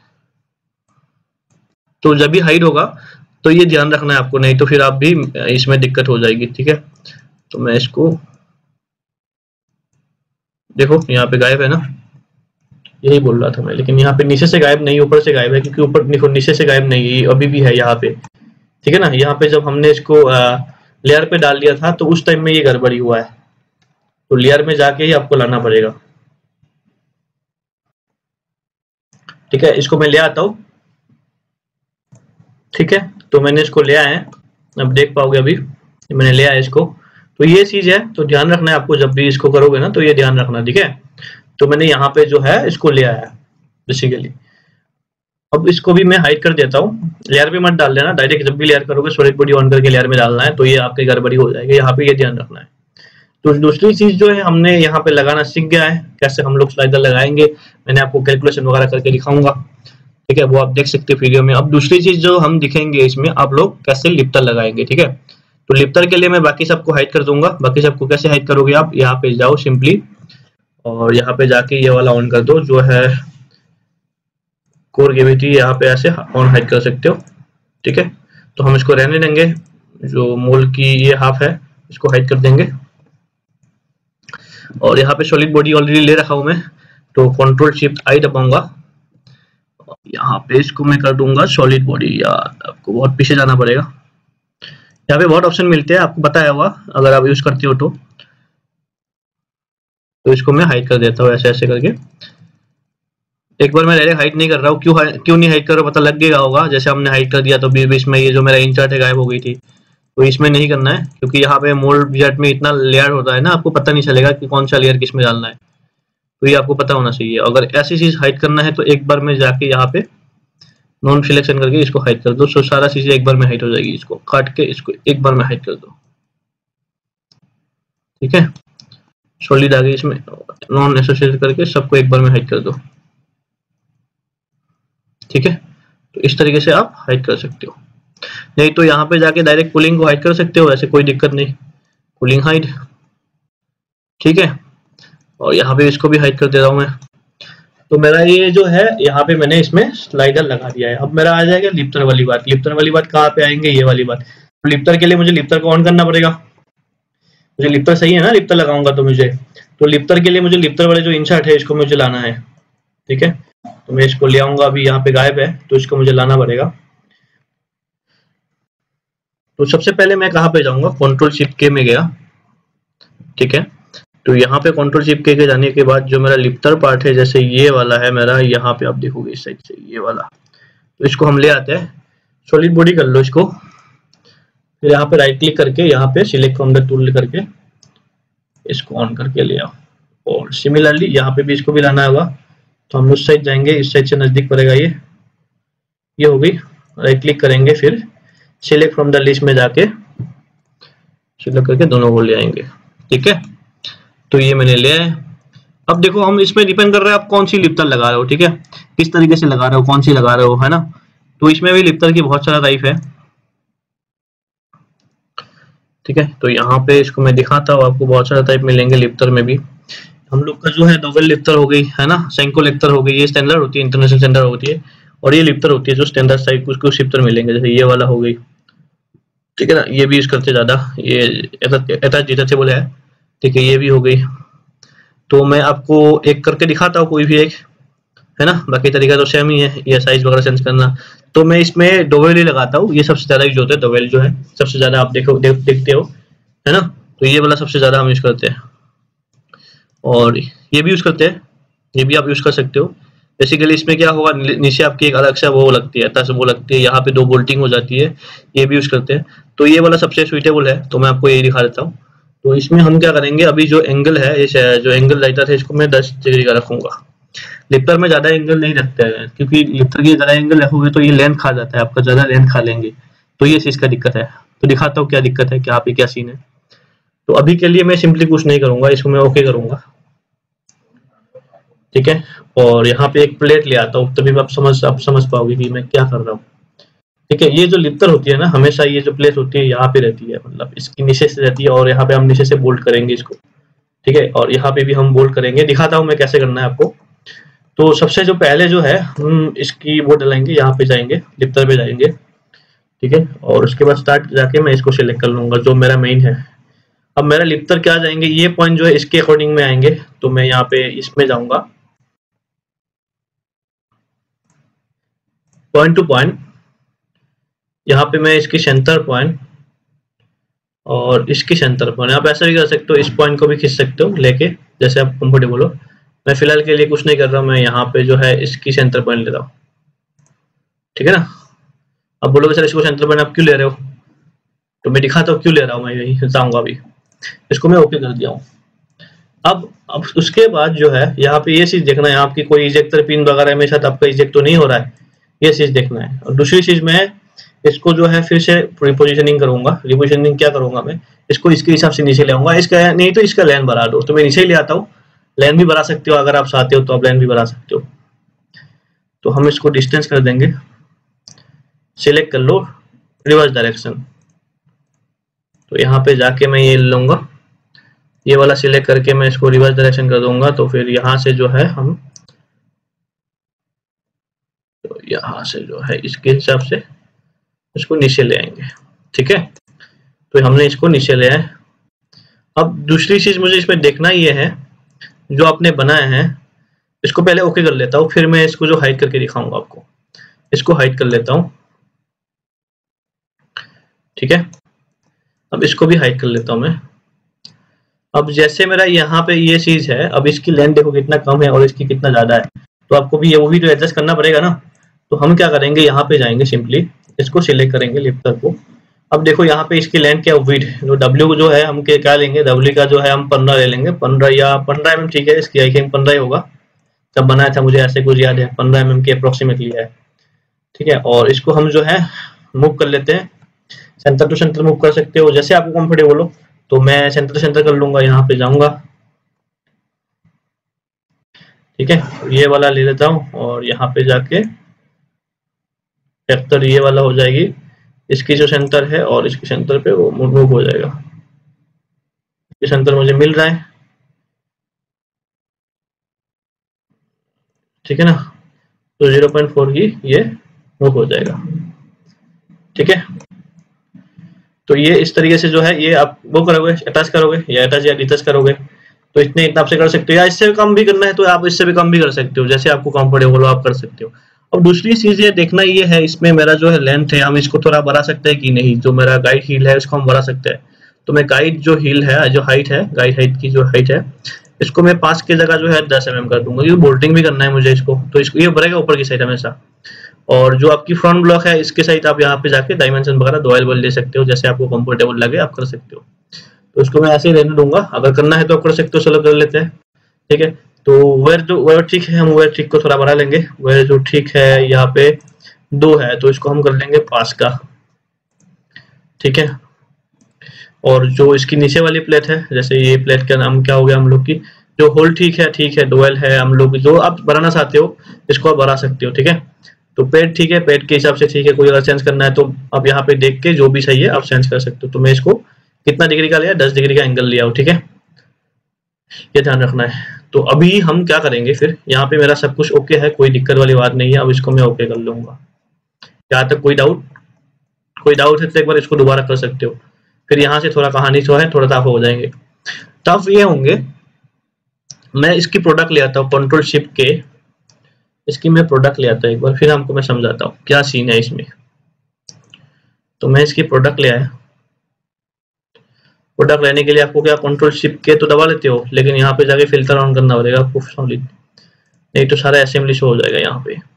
तो जब भी हाइट होगा तो ये ध्यान रखना है आपको, नहीं तो फिर आप भी इसमें दिक्कत हो जाएगी, ठीक है। तो मैं इसको, देखो यहाँ पे गायब है ना, यही बोल रहा था मैं, लेकिन यहाँ पे नीचे से गायब नहीं, ऊपर से गायब है, क्योंकि ऊपर देखो नीचे से गायब नहीं है, अभी भी है यहाँ पे, ठीक है ना। यहाँ पे जब हमने इसको लेयर पे डाल दिया था, तो उस टाइम में ये गड़बड़ी हुआ है, तो लेयर में जाके ही आपको लाना पड़ेगा, ठीक है। इसको मैं ले आता हूँ, ठीक है। तो मैंने इसको ले आया है, अब देख पाओगे अभी मैंने ले आया इसको। तो ये चीज है, तो ध्यान रखना है आपको, जब भी इसको करोगे ना, तो ये ध्यान रखना, ठीक है। तो मैंने यहाँ पे जो है इसको ले आया बेसिकली। अब इसको भी मैं हाइड कर देता हूँ, लेयर पे मत डाल देना डायरेक्ट, जब भी लेयर करोगे सॉलिड बॉडी ऑन करके लेयर में डालना है, तो ये आपकी गड़बड़ी हो जाएगी, यहाँ पे ये ध्यान रखना है। तो दूसरी चीज जो है, हमने यहाँ पे लगाना सीख गया है, कैसे हम लोग स्लाइडर लगाएंगे, मैंने आपको कैलकुलेशन वगैरह करके दिखाऊंगा, ठीक है, वो आप देख सकते हैं वीडियो में। अब दूसरी चीज जो हम दिखेंगे इसमें, आप लोग कैसे लिफ्टर लगाएंगे, ठीक है। तो लिफ्टर के लिए मैं बाकी सबको हाइड कर दूंगा। बाकी सबको कैसे हाइड करोगे, आप यहाँ पे जाओ सिंपली, और यहाँ पे जाके ये वाला ऑन कर दो, जो है कोर ग्रेविटी, यहाँ पे ऐसे ऑन हाइड कर सकते हो, ठीक है। तो हम इसको रहने देंगे, जो मोल की ये हाफ है इसको हाइड कर देंगे। और यहाँ पे सॉलिड बॉडी ऑलरेडी ले रखा हूं मैं, तो कंट्रोल शिफ्ट आई दबाऊंगा, यहाँ पे इसको मैं कर दूंगा सॉलिड बॉडी। यार आपको बहुत पीछे जाना पड़ेगा, यहाँ पे बहुत ऑप्शन मिलते हैं, आपको बताया हुआ, अगर आप यूज करते हो तो तो इसको मैं हाइड कर देता हूँ ऐसे ऐसे करके। एक बार मैं डायरेक्ट हाइड नहीं कर रहा हूँ, क्यों क्यों नहीं हाइड कर रहा हूँ पता लग गया होगा। जैसे हमने हाइड कर दिया तो बीच बीच में ये जो मेरा इंचर्ट है गायब हो गई थी, तो इसमें नहीं करना है, क्योंकि यहाँ पे मोल्ड जेट में इतना लेयर होता है ना, आपको पता नहीं चलेगा कि कौन सा लेयर किस में डालना है, तो ये आपको पता होना चाहिए। अगर ऐसी चीज हाइड करना है तो एक बार में जाके यहाँ पे नॉन सिलेक्शन करके इसको हाइड कर दो, सो सारा चीजें एक बार में हाइड हो जाएगी। इसको काट के इसको एक बार में हाइड कर दो, ठीक है। सॉलिड आ गई, इसमें नॉन एसोसिएटेड करके सबको एक बार में हाइड कर दो। ठीक है, तो इस तरीके से आप हाइड कर सकते हो। नहीं तो यहाँ पे जाके डायरेक्ट कूलिंग को हाइड कर सकते हो, ऐसे कोई दिक्कत नहीं, कूलिंग हाइड। ठीक है, और यहाँ पे इसको भी हाइड कर दे रहा हूँ मैं। तो मेरा ये जो है यहाँ पे मैंने इसमें स्लाइडर लगा दिया है। अब मेरा आ जाएगा लिफ्टर वाली बात। लिफ्टर वाली बात कहाँ पे आएंगे, ये वाली बात। तो लिफ्टर के लिए मुझे लिफ्टर को ऑन करना पड़ेगा। मुझे लिफ्टर सही है ना, लिफ्टर लगाऊंगा तो मुझे, तो लिफ्टर के लिए मुझे लिफ्टर वाले जो इंसर्ट है इसको मुझे लाना है। ठीक है, तो मैं इसको ले आऊंगा, अभी यहाँ पे गायब है तो इसको मुझे लाना पड़ेगा। तो सबसे पहले मैं कहाँ पे जाऊंगा, कंट्रोल शिफ्ट के में गया। ठीक है, तो यहाँ पे कंट्रोल शिफ्ट के के जाने के बाद जो मेरा लिफ्टर पार्ट है, जैसे ये वाला है मेरा, यहाँ पे आप देखोगे इस साइड से ये वाला, तो इसको हम ले आते हैं। सॉलिड बॉडी कर लो इसको, फिर यहाँ पे राइट क्लिक करके यहाँ पे सिलेक्ट फ्रॉम द टूल करके इसको ऑन करके ले आओ। और सिमिलरली यहाँ पे भी इसको भी लाना होगा, तो हम उस साइड जाएंगे, इस साइड से नजदीक पड़ेगा ये ये हो गई। राइट क्लिक करेंगे, फिर सिलेक्ट फ्रॉम द लिस्ट में जाके सिलेक्ट करके दोनों को ले आएंगे। ठीक है, तो ये मैंने ले आया। अब देखो हम इसमें डिपेंड कर रहे हैं आप कौन सी लिफ्टर लगा रहे हो। ठीक है, किस तरीके से लगा रहे हो, कौन सी लगा रहे हो, है ना। तो इसमें भी लिफ्टर की बहुत सारा टाइप है। ठीक है, तो यहाँ पे इसको मैं दिखाता हूँ आपको, बहुत सारा टाइप मिलेंगे लिफ्टर में भी। हम लोग का जो है डबल लिफ्टर हो गई, है ना, सेंको लिफ्टर हो गई, ये स्टैंडर्ड होती है, इंटरनेशनल स्टैंडर्ड होती है। और ये लिफ्टर होती है जो स्टैंडर्ड टाइप, कुछ कुछ लिफ्टर मिलेंगे, जैसे ये वाला हो गई। ठीक है ना, ये भी यूज करते ज्यादा, ये अटैच डिटेचेबल है। ठीक है, ये भी हो गई। तो मैं आपको एक करके दिखाता हूँ, कोई भी एक, है ना, बाकी तरीका तो सेम ही है, ये साइज वगैरह चेंज करना। तो मैं इसमें डोवेल ही लगाता हूँ, ये सबसे ज्यादा यूज होता है। डोवेल जो है सबसे ज्यादा आप देखो देख, देखते हो, है ना, तो ये वाला सबसे ज्यादा हम यूज करते हैं। और ये भी यूज करते हैं, ये भी आप यूज कर सकते हो। बेसिकली इसमें क्या होगा, नीचे आपकी एक अलग से वो लगती है, तस वो लगती है, यहाँ पे दो बोल्टिंग हो जाती है, ये भी यूज करते हैं। तो ये वाला सबसे सुइटेबल है, तो मैं आपको यही दिखा देता हूँ। तो इसमें हम क्या करेंगे, अभी जो एंगल है, इस जो एंगल राइटर है, इसको मैं दस डिग्री का रखूंगा। लिफ्टर में ज्यादा एंगल नहीं रखते हैं, क्योंकि लिफ्टर की ज्यादा एंगल रखोगे तो ये लेंथ खा जाता है आपका, ज्यादा लेंथ खा लेंगे, तो ये चीज का दिक्कत है। तो दिखाता हूँ क्या दिक्कत है, क्या पे क्या सीन है। तो अभी के लिए मैं सिंपली कुछ नहीं करूंगा, इसको मैं ओके करूंगा। ठीक है, और यहाँ पे एक प्लेट ले आता हूँ, तभी आप समझ आप समझ पाओगे कि मैं क्या कर रहा हूँ। ठीक है, ये जो लिफ्टर होती है ना, हमेशा ये जो प्लेट होती है यहाँ पे रहती है, मतलब इसकी नीचे से रहती है, और यहाँ पे हम नीचे से बोल्ट करेंगे इसको। ठीक है, और यहाँ पे भी हम बोल्ट करेंगे, दिखाता हूँ मैं कैसे करना है आपको। तो सबसे जो पहले जो है हम इसकी वो डालेंगे, यहाँ पे जाएंगे, लिफ्टर पे जाएंगे। ठीक है, और उसके बाद स्टार्ट जाके मैं इसको सिलेक्ट कर लूंगा, जो मेरा मेन है। अब मेरा लिफ्टर क्या जाएंगे, ये पॉइंट जो है इसके अकॉर्डिंग में आएंगे, तो मैं यहाँ पे इसमें जाऊंगा, पॉइंट टू पॉइंट। यहाँ पे मैं इसकी सेंटर पॉइंट और इसकी सेंटर पॉइंट, आप ऐसा भी कर सकते हो, इस पॉइंट को भी खींच सकते हो लेके, जैसे आप कंफर्टेबल हो। मैं फिलहाल के लिए कुछ नहीं कर रहा हूँ, मैं यहाँ पे जो है इसकी सेंटर पॉइंट ले रहा हूँ। ठीक है ना, अब बोलोगे सर इसको सेंटर पॉइंट आप क्यों ले रहे हो, तो मैं दिखाता हूँ क्यों ले रहा हूँ। मैं यही बताऊंगा अभी। इसको मैं ओके कर दिया हूँ। अब अब उसके बाद जो है यहाँ पे ये चीज देखना है, आपकी कोई इजेक्टर पिन वगैरह में साथ आपका इजेक्ट तो नहीं हो रहा है, ये चीज देखना है। और दूसरी चीज मैं इसको जो है फिर से रिपोजिशनिंग करूंगा। रिपोजिशनिंग क्या करूंगा, मैं इसको इसके हिसाब से नीचे ले आऊंगा, इसका नहीं तो इसका लेन बढ़ा दो, तो मैं नीचे ही ले आता हूँ। लेन भी बढ़ा सकते हो, अगर आप चाहते हो तो आप लेन भी बढ़ा सकते हो। तो हम इसको डिस्टेंस कर देंगे, सिलेक्ट कर लो रिवर्स डायरेक्शन। तो यहाँ पे जाके मैं ये लूंगा, ये वाला सिलेक्ट करके मैं इसको रिवर्स डायरेक्शन कर दूंगा। तो फिर यहाँ से जो है हम तो यहाँ से जो है इसके हिसाब से इसको नीचे ले आएंगे। ठीक है, तो हमने इसको नीचे ले आए। अब दूसरी चीज मुझे इसमें देखना ये है, जो आपने बनाया है इसको पहले ओके कर लेता हूँ, फिर मैं इसको जो हाइड करके दिखाऊंगा आपको। इसको हाइड कर लेता हूँ। ठीक है, अब इसको भी हाइड कर लेता हूँ मैं। अब जैसे मेरा यहाँ पे ये चीज है, अब इसकी लेंथ देखो कितना कम है और इसकी कितना ज्यादा है, तो आपको भी ये वो भी तो एडजस्ट करना पड़ेगा ना। तो हम क्या करेंगे, यहाँ पे जाएंगे, सिंपली इसको सिलेक्ट करेंगे लिफ्टर को। अब देखो यहाँ पे इसकी लेंथ क्या विड्थ, जो डब्ल्यू जो है हम क्या लेंगे, डब्ल्यू का जो है हम पंद्रह ले लेंगे, पंद्रह या पंद्रह एम एम। ठीक है, इसकी आई थिंक पंद्रह ही होगा, जब बनाया था मुझे ऐसे कुछ याद है, पंद्रह एम एम के अप्रोक्सीमेटली है। ठीक है, और इसको हम जो है मूव कर लेते हैं, सेंटर टू सेंटर मूव कर सकते हो जैसे आपको कंफर्टेबल हो। तो मैं सेंटर सेंटर कर लूंगा, यहाँ पे जाऊंगा, ठीक है, ये वाला ले लेता हूँ और यहाँ पे जाके वेक्टर ये वाला हो जाएगी, इसकी जो सेंटर है और इसके सेंटर पे वो मूव हो जाएगा। ये सेंटर मुझे मिल रहा है, ठीक है ना। तो ज़ीरो पॉइंट फोर की ये मूव हो जाएगा, ठीक है। तो ये इस तरीके से जो है ये आप वो करोगे, अटैच करोगे या अटैच या डिटैच करोगे, तो इतने इतना आपसे कर सकते हो, या इससे कम भी करना है तो आप इससे भी कम भी कर सकते हो, जैसे आपको कंफर्टेबल हो आप कर सकते हो। अब दूसरी चीज ये देखना ये है, इसमें मेरा जो है लेंथ है, हम इसको थोड़ा बढ़ा सकते हैं कि नहीं। जो मेरा गाइड हील है इसको हम बढ़ा सकते हैं, तो मैं गाइड जो हील है, जो हाइट है, गाइड हाइट की जो हाइट है, इसको मैं पांच की जगह जो है दस एम एम कर दूंगा, क्योंकि बोल्टिंग भी करना है मुझे इसको, तो इसको ये बढ़ेगा ऊपर की साइड हमेशा। और जो आपकी फ्रंट ब्लॉक है इसके साइड आप यहाँ पे जाके डायमेंशन वगैरह दो एल ले सकते हो, जैसे आपको कंफर्टेबल लगे आप कर सकते हो। तो इसको मैं ऐसे ही रहने दूंगा, अगर करना है तो आप कर सकते हो, चलो कर लेते हैं, ठीक है। तो वेयर जो वेयर ठीक है, हम वेयर ठीक को थोड़ा बढ़ा लेंगे। वेयर जो ठीक है यहाँ पे दो है, तो इसको हम कर लेंगे पांच का, ठीक है। और जो इसकी नीचे वाली प्लेट है, जैसे ये प्लेट का नाम क्या हो गया हम लोग की, जो होल ठीक है, ठीक है, डुअल है, हम लोग जो आप बनाना चाहते हो इसको आप बढ़ा सकते हो, ठीक है। तो पेड ठीक है, पेड के हिसाब से ठीक है, कोई अगर चेंज करना है तो आप यहाँ पे देख के जो भी सही है आप चेंज कर सकते हो। तो मैं इसको कितना डिग्री का लिया, दस डिग्री का एंगल लिया हो, ठीक है, ये ध्यान रखना है। तो अभी हम क्या करेंगे फिर, यहाँ पे मेरा सब कुछ ओके है, कोई दिक्कत वाली बात नहीं है। अब इसको मैं ओके कर लूंगा। यहाँ तक कोई डाउट कोई डाउट है तो एक बार इसको दोबारा कर सकते हो, फिर यहाँ से थोड़ा कहानी जो है थोड़ा टफ हो जाएंगे। टफ ये होंगे, मैं इसकी प्रोडक्ट ले आता हूँ कंट्रोल शिफ्ट के, इसकी मैं प्रोडक्ट ले आता हूँ एक बार, फिर हमको मैं समझाता हूँ क्या सीन है इसमें। तो मैं इसकी प्रोडक्ट ले आया। प्रोडक्ट लेने के लिए आपको क्या कंट्रोल शिफ्ट के तो दबा लेते हो, लेकिन यहाँ पे जाके फिल्टर ऑन करना पड़ेगा आपको सॉलिड, नहीं तो सारा असेंबली शो हो जाएगा यहाँ पे,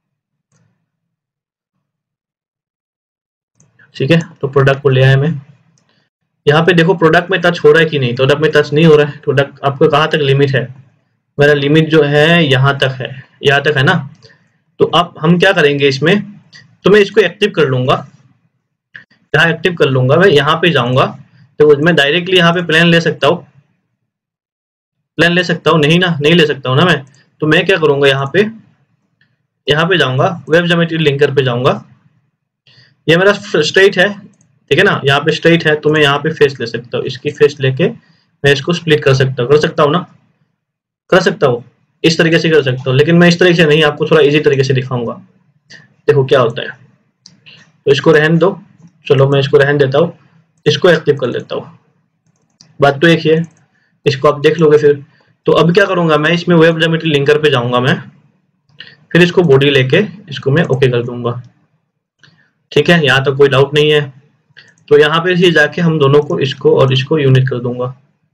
ठीक है। तो प्रोडक्ट को ले आया मैं। यहाँ पे देखो प्रोडक्ट में टच हो रहा है कि नहीं, प्रोडक्ट में टच नहीं हो रहा है। प्रोडक्ट आपको कहाँ तक लिमिट है, मेरा लिमिट जो है यहाँ तक है, यहाँ तक है ना। तो अब हम क्या करेंगे इसमें, तो मैं इसको एक्टिव कर लूंगा, यहाँ एक्टिव कर लूंगा, मैं यहाँ पे जाऊंगा तो मैं डायरेक्टली यहाँ पे प्लेन ले सकता हूँ, प्लेन ले सकता हूँ नहीं ना, नहीं ले सकता हूँ ना मैं। तो मैं क्या करूंगा, यहाँ पे यहाँ पे जाऊंगा, वेब ज्योमेट्री लिंकर पे जाऊंगा, ये मेरा स्ट्रेट है, ठीक है ना, यहाँ पे स्ट्रेट है, तो मैं यहाँ पे फेस ले सकता हूँ, इसकी फेस लेके मैं इसको स्प्लिट कर सकता हूँ, कर सकता हूँ ना, कर सकता हूँ, इस तरीके से कर सकता हूँ। लेकिन मैं इस तरीके से नहीं, आपको थोड़ा इजी तरीके से दिखाऊंगा, देखो क्या होता है। तो इसको रहने दो, चलो मैं इसको रहने देता हूँ, इसको एक्टिव कर लेता हूँ। बात तो एक ही है, इसको आप देख लोगे फिर। तो अब क्या करूंगा मैं, इसमें वेब ज्योमेट्री लिंकर पे जाऊंगा मैं, फिर इसको बॉडी लेके इसको मैं ओके कर दूंगा, ठीक है, यहाँ तक तो कोई डाउट नहीं है। तो यहाँ पे ही जाके हम दोनों को, इसको और इसको यूनिट कर दूंगा,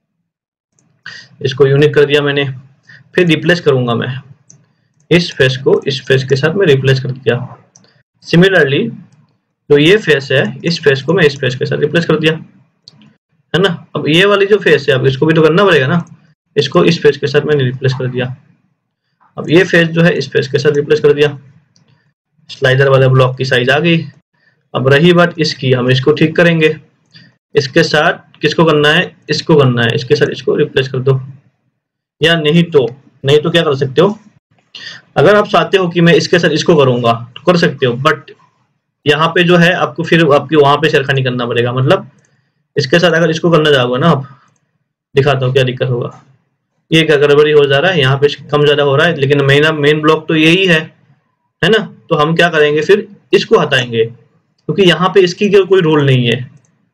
इसको यूनिट कर दिया मैंने। फिर रिप्लेस करूंगा मैं इस फेस को, इस फेस के साथ मैं रिप्लेस कर दिया। सिमिलरली जो ये फेस है, इस फेस को मैं इस फेस के साथ रिप्लेस कर दिया, है ना। अब ये वाली जो फेस है, अब इसको भी तो करना पड़ेगा ना, इसको इस फेस के साथ मैंने रिप्लेस कर दिया। अब ये फेस जो है इस फेस के साथ रिप्लेस कर दिया, स्लाइडर वाले ब्लॉक की साइज आ गई। अब रही बात इसकी, हम इसको ठीक करेंगे, इसके साथ किसको करना है, इसको करना है, इसके साथ इसको रिप्लेस कर दो, या नहीं तो नहीं तो क्या कर सकते हो, अगर आप चाहते हो कि मैं इसके साथ इसको करूंगा तो कर सकते हो, बट यहाँ पे जो है आपको फिर आपकी वहां पे छेड़खानी करना पड़ेगा। मतलब इसके साथ अगर इसको करना चाहोगे ना, आप दिखाता हूँ क्या दिक्कत होगा। ये क्या गड़बड़ी हो जा रहा है, यहाँ पे कम ज्यादा हो रहा है, लेकिन मेन मेन ब्लॉक तो यही है है ना। तो हम क्या करेंगे फिर, इसको हटाएंगे, क्योंकि यहाँ पे इसकी कोई रोल नहीं है,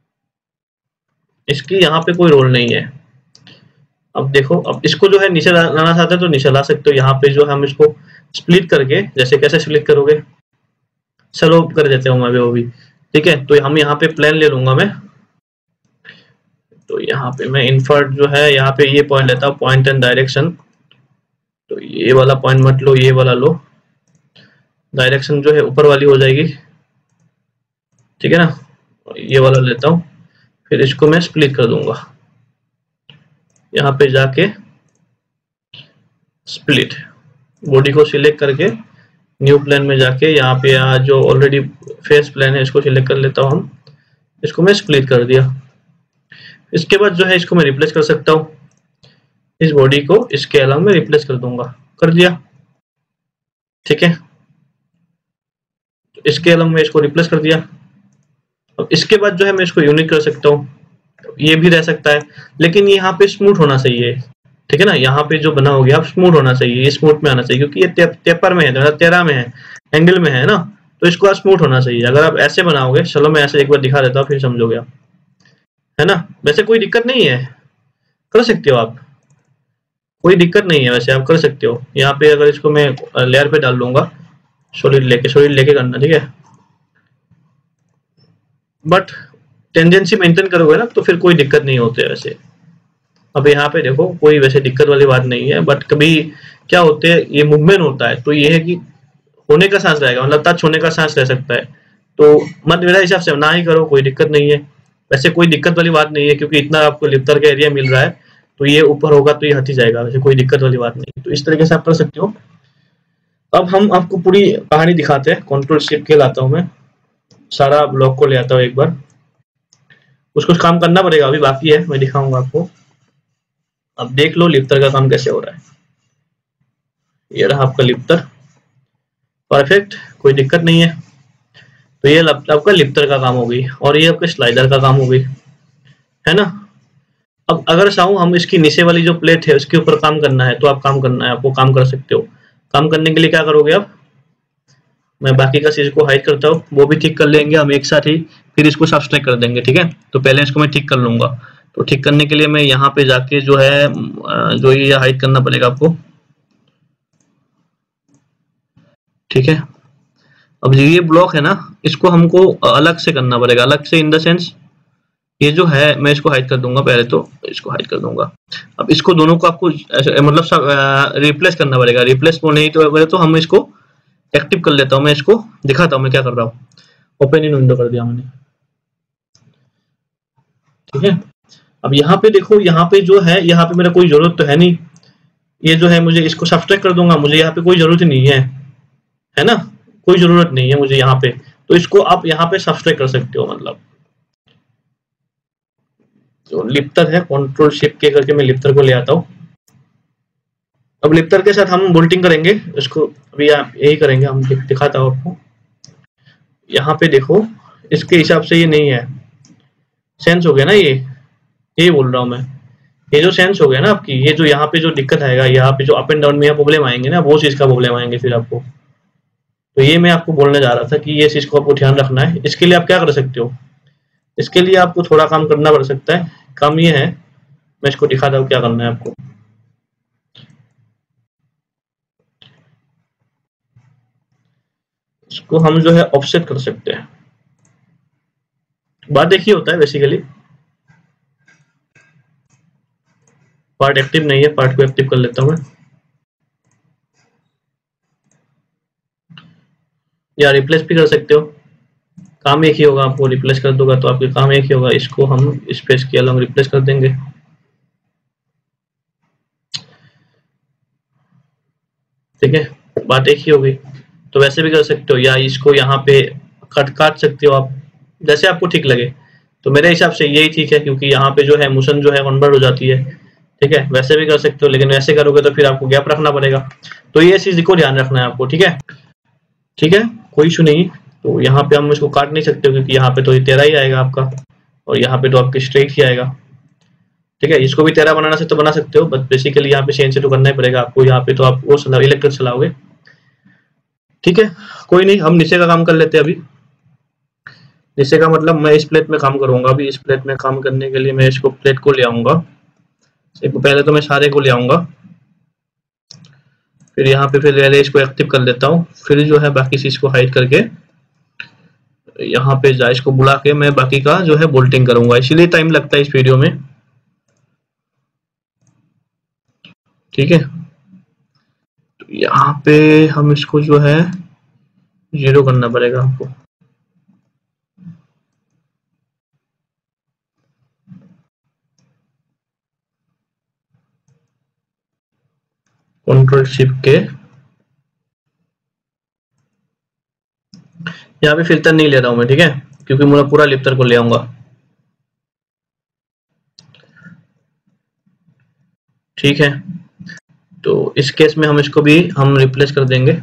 इसकी यहाँ पे कोई रोल नहीं है। अब देखो, अब इसको जो है नीचे लाना चाहते हैं तो नीचे ला सकते हो। यहाँ पे जो हम इसको स्प्लिट करके, जैसे कैसे स्प्लिट करोगे, चलो कर देते हूँ मैं वो भी, ठीक है। तो हम यहाँ पे प्लेन ले लूंगा मैं, तो यहाँ पे मैं इन्फर्ट जो है, यहाँ पे ये पॉइंट लेता हूँ, पॉइंट एंड डायरेक्शन। तो ये वाला पॉइंट मत लो, ये वाला लो, डायरेक्शन जो है ऊपर वाली हो जाएगी, ठीक है ना। ये वाला लेता हूँ, फिर इसको मैं स्प्लिट कर दूंगा, यहाँ पे जाके स्प्लिट, बॉडी को सिलेक्ट करके न्यू प्लेन में जाके यहाँ पे यहाँ जो ऑलरेडी फेस प्लेन है इसको सिलेक्ट कर लेता हूँ हम, इसको मैं स्प्लिट कर दिया। इसके बाद जो है इसको मैं रिप्लेस कर सकता हूँ, इस बॉडी को इसके अलावा मैं रिप्लेस कर दूंगा, कर दिया, ठीक है। इसके अलग में इसको रिप्लेस कर दिया। अब इसके बाद जो है मैं इसको यूनिक कर सकता हूँ, ये भी रह सकता है, लेकिन यहाँ पे स्मूथ होना चाहिए, ठीक है ना। यहाँ पे जो बना हो गया स्मूथ होना चाहिए, ये स्मूथ में आना चाहिए, क्योंकि ये टेप, टेपर में है, तेरह में है, एंगल में है ना, तो इसको स्मूथ होना चाहिए। अगर आप ऐसे बनाओगे, चलो मैं ऐसे एक बार दिखा देता हूँ, फिर समझोगे आप, है ना। वैसे कोई दिक्कत नहीं है, कर सकते हो आप, कोई दिक्कत नहीं है, वैसे आप कर सकते हो। यहाँ पे अगर इसको मैं लेयर पे डाल लूंगा, सॉलिड लेके सॉलिड लेके करना, ठीक है। बट टेंडेंसी मेंटेन करोगे ना तो फिर कोई दिक्कत नहीं होती है वैसे। अब यहाँ पे देखो कोई वैसे दिक्कत वाली बात नहीं है, बट कभी क्या होते है, ये मूवमेंट होता है तो ये है कि होने का चांस रहेगा, मतलब टच होने का चांस रह सकता है, तो मत, मेरा हिसाब से ना ही करो, कोई दिक्कत नहीं है। वैसे कोई दिक्कत वाली बात नहीं है, क्योंकि इतना आपको लिफ्टर का एरिया मिल रहा है, तो ये ऊपर होगा तो ये हट ही जाएगा, वैसे कोई दिक्कत वाली बात नहीं है। तो इस तरीके से आप कर सकते हो। अब हम आपको पूरी कहानी दिखाते हैं। कंट्रोल शिफ्ट के लाता हूँ मैं, सारा ब्लॉक को ले आता हूँ एक बार। कुछ कुछ काम करना पड़ेगा, अभी बाकी है, मैं दिखाऊंगा आपको। अब देख लो लिफ्टर का काम कैसे हो रहा है। ये रहा आपका लिफ्टर, परफेक्ट, कोई दिक्कत नहीं है। तो ये आपका लिफ्टर का काम हो गई, और ये आपके स्लाइडर का काम हो गई, है ना। अब अगर चाहूँ हम इसकी नीचे वाली जो प्लेट है उसके ऊपर काम करना है, तो आप काम करना है, आपको काम कर सकते हो। काम करने के लिए क्या करोगे आप, मैं बाकी का चीज को हाइड करता हूँ, वो भी ठीक कर लेंगे हम एक साथ ही, फिर इसको सब्सट्रैक्ट कर देंगे, ठीक है। तो पहले इसको मैं ठीक कर लूंगा। तो ठीक करने के लिए मैं यहाँ पे जाके जो है, जो ये हाइड करना पड़ेगा आपको, ठीक है। अब ये ब्लॉक है ना, इसको हमको अलग से करना पड़ेगा, अलग से इन द सेंस, ये जो है मैं इसको हाइड कर दूंगा, पहले तो इसको हाइड कर दूंगा। अब इसको दोनों को आपको मतलब रिप्लेस करना पड़ेगा, रिप्लेस को नहीं तो तो हम इसको एक्टिव कर लेता हूँ, मैं इसको दिखाता हूँ मैं क्या कर रहा हूँ। ओपन इन विंडो कर दिया मैंने, ठीक है। अब यहाँ पे देखो, यहाँ पे जो है, यहाँ पे मेरा कोई जरूरत तो है नहीं, ये जो है मुझे इसको सब्सट्रैक्ट कर दूंगा, मुझे यहाँ पे कोई जरूरत नहीं है, है ना, कोई जरूरत नहीं है मुझे यहाँ पे। तो इसको आप यहाँ पे सब्सट्रैक्ट कर सकते हो, मतलब जो लिफ्टर है, कंट्रोल शिफ्ट के करके मैं लिफ्टर को ले आता हूँ। अब लिफ्टर के साथ हम बोल्टिंग करेंगे, इसको अभी आप यही करेंगे, हम दिखाता हूँ आपको। यहाँ पे देखो, इसके हिसाब से ये नहीं है, सेंस हो गया ना, ये यही बोल रहा हूँ मैं, ये जो सेंस हो गया ना आपकी, ये जो यहाँ पे जो दिक्कत आएगा, यहाँ पे जो अप एंड डाउन में प्रॉब्लम आएंगे ना, वो चीज का प्रॉब्लम आएंगे फिर आपको। तो ये मैं आपको बोलने जा रहा था कि ये चीज को आपको ध्यान रखना है। इसके लिए आप क्या कर सकते हो, इसके लिए आपको थोड़ा काम करना पड़ सकता है। काम ये है, मैं इसको दिखाता हूँ क्या करना है आपको। इसको हम जो है ऑफसेट कर सकते हैं, बात देखिए होता है बेसिकली। पार्ट एक्टिव नहीं है, पार्ट को एक्टिव कर लेता हूँ मैं, या रिप्लेस भी कर सकते हो, काम एक ही होगा, आपको रिप्लेस कर दूंगा तो आपके काम एक ही होगा। इसको हम स्पेस के अलग रिप्लेस कर देंगे, ठीक है, बात एक ही होगी। तो वैसे भी कर सकते हो, या इसको यहाँ पे कट काट सकते हो आप, जैसे आपको ठीक लगे। तो मेरे हिसाब से यही ठीक है, क्योंकि यहाँ पे जो है मोशन जो है कन्वर्ट हो जाती है, ठीक है। वैसे भी कर सकते हो, लेकिन वैसे करोगे तो फिर आपको गैप रखना पड़ेगा, तो ये चीज को ध्यान रखना है आपको, ठीक है, ठीक है, कोई इशू नहीं। तो यहाँ पे हम इसको काट नहीं सकते, क्योंकि यहाँ पे तो ये तेरह ही आएगा आपका, और यहाँ पे तो आपके स्ट्रेट ही आएगा, ठीक है। इसको भी तेरह बनाना से तो बना सकते हो, बट बेसिकली यहाँ पे चेंज से तो करना ही पड़ेगा आपको। यहाँ पे तो आप वो चलाओ, इलेक्ट्रिक चलाओगे, ठीक है, कोई नहीं। हम नीचे का काम कर लेते हैं अभी। नीचे का मतलब मैं इस प्लेट में काम करूंगा अभी। इस प्लेट में काम करने के लिए मैं इसको प्लेट को ले आऊंगा, पहले तो मैं सारे को ले आऊंगा, फिर यहाँ पे फिर पहले इसको एक्टिव कर लेता हूँ, फिर जो है बाकी चीज को हाइड करके यहाँ पे जा इसको बुला के मैं बाकी का जो है बोल्टिंग करूंगा, इसीलिए टाइम लगता है इस वीडियो में, ठीक है। तो यहाँ पे हम इसको जो है जीरो करना पड़ेगा आपको, कंट्रोल शिफ्ट के। यहाँ पे फिल्टर नहीं ले रहा हूं मैं, ठीक है, क्योंकि मैं पूरा लिफ्टर को ले आऊंगा, ठीक है। तो इस केस में हम इसको भी हम रिप्लेस कर देंगे,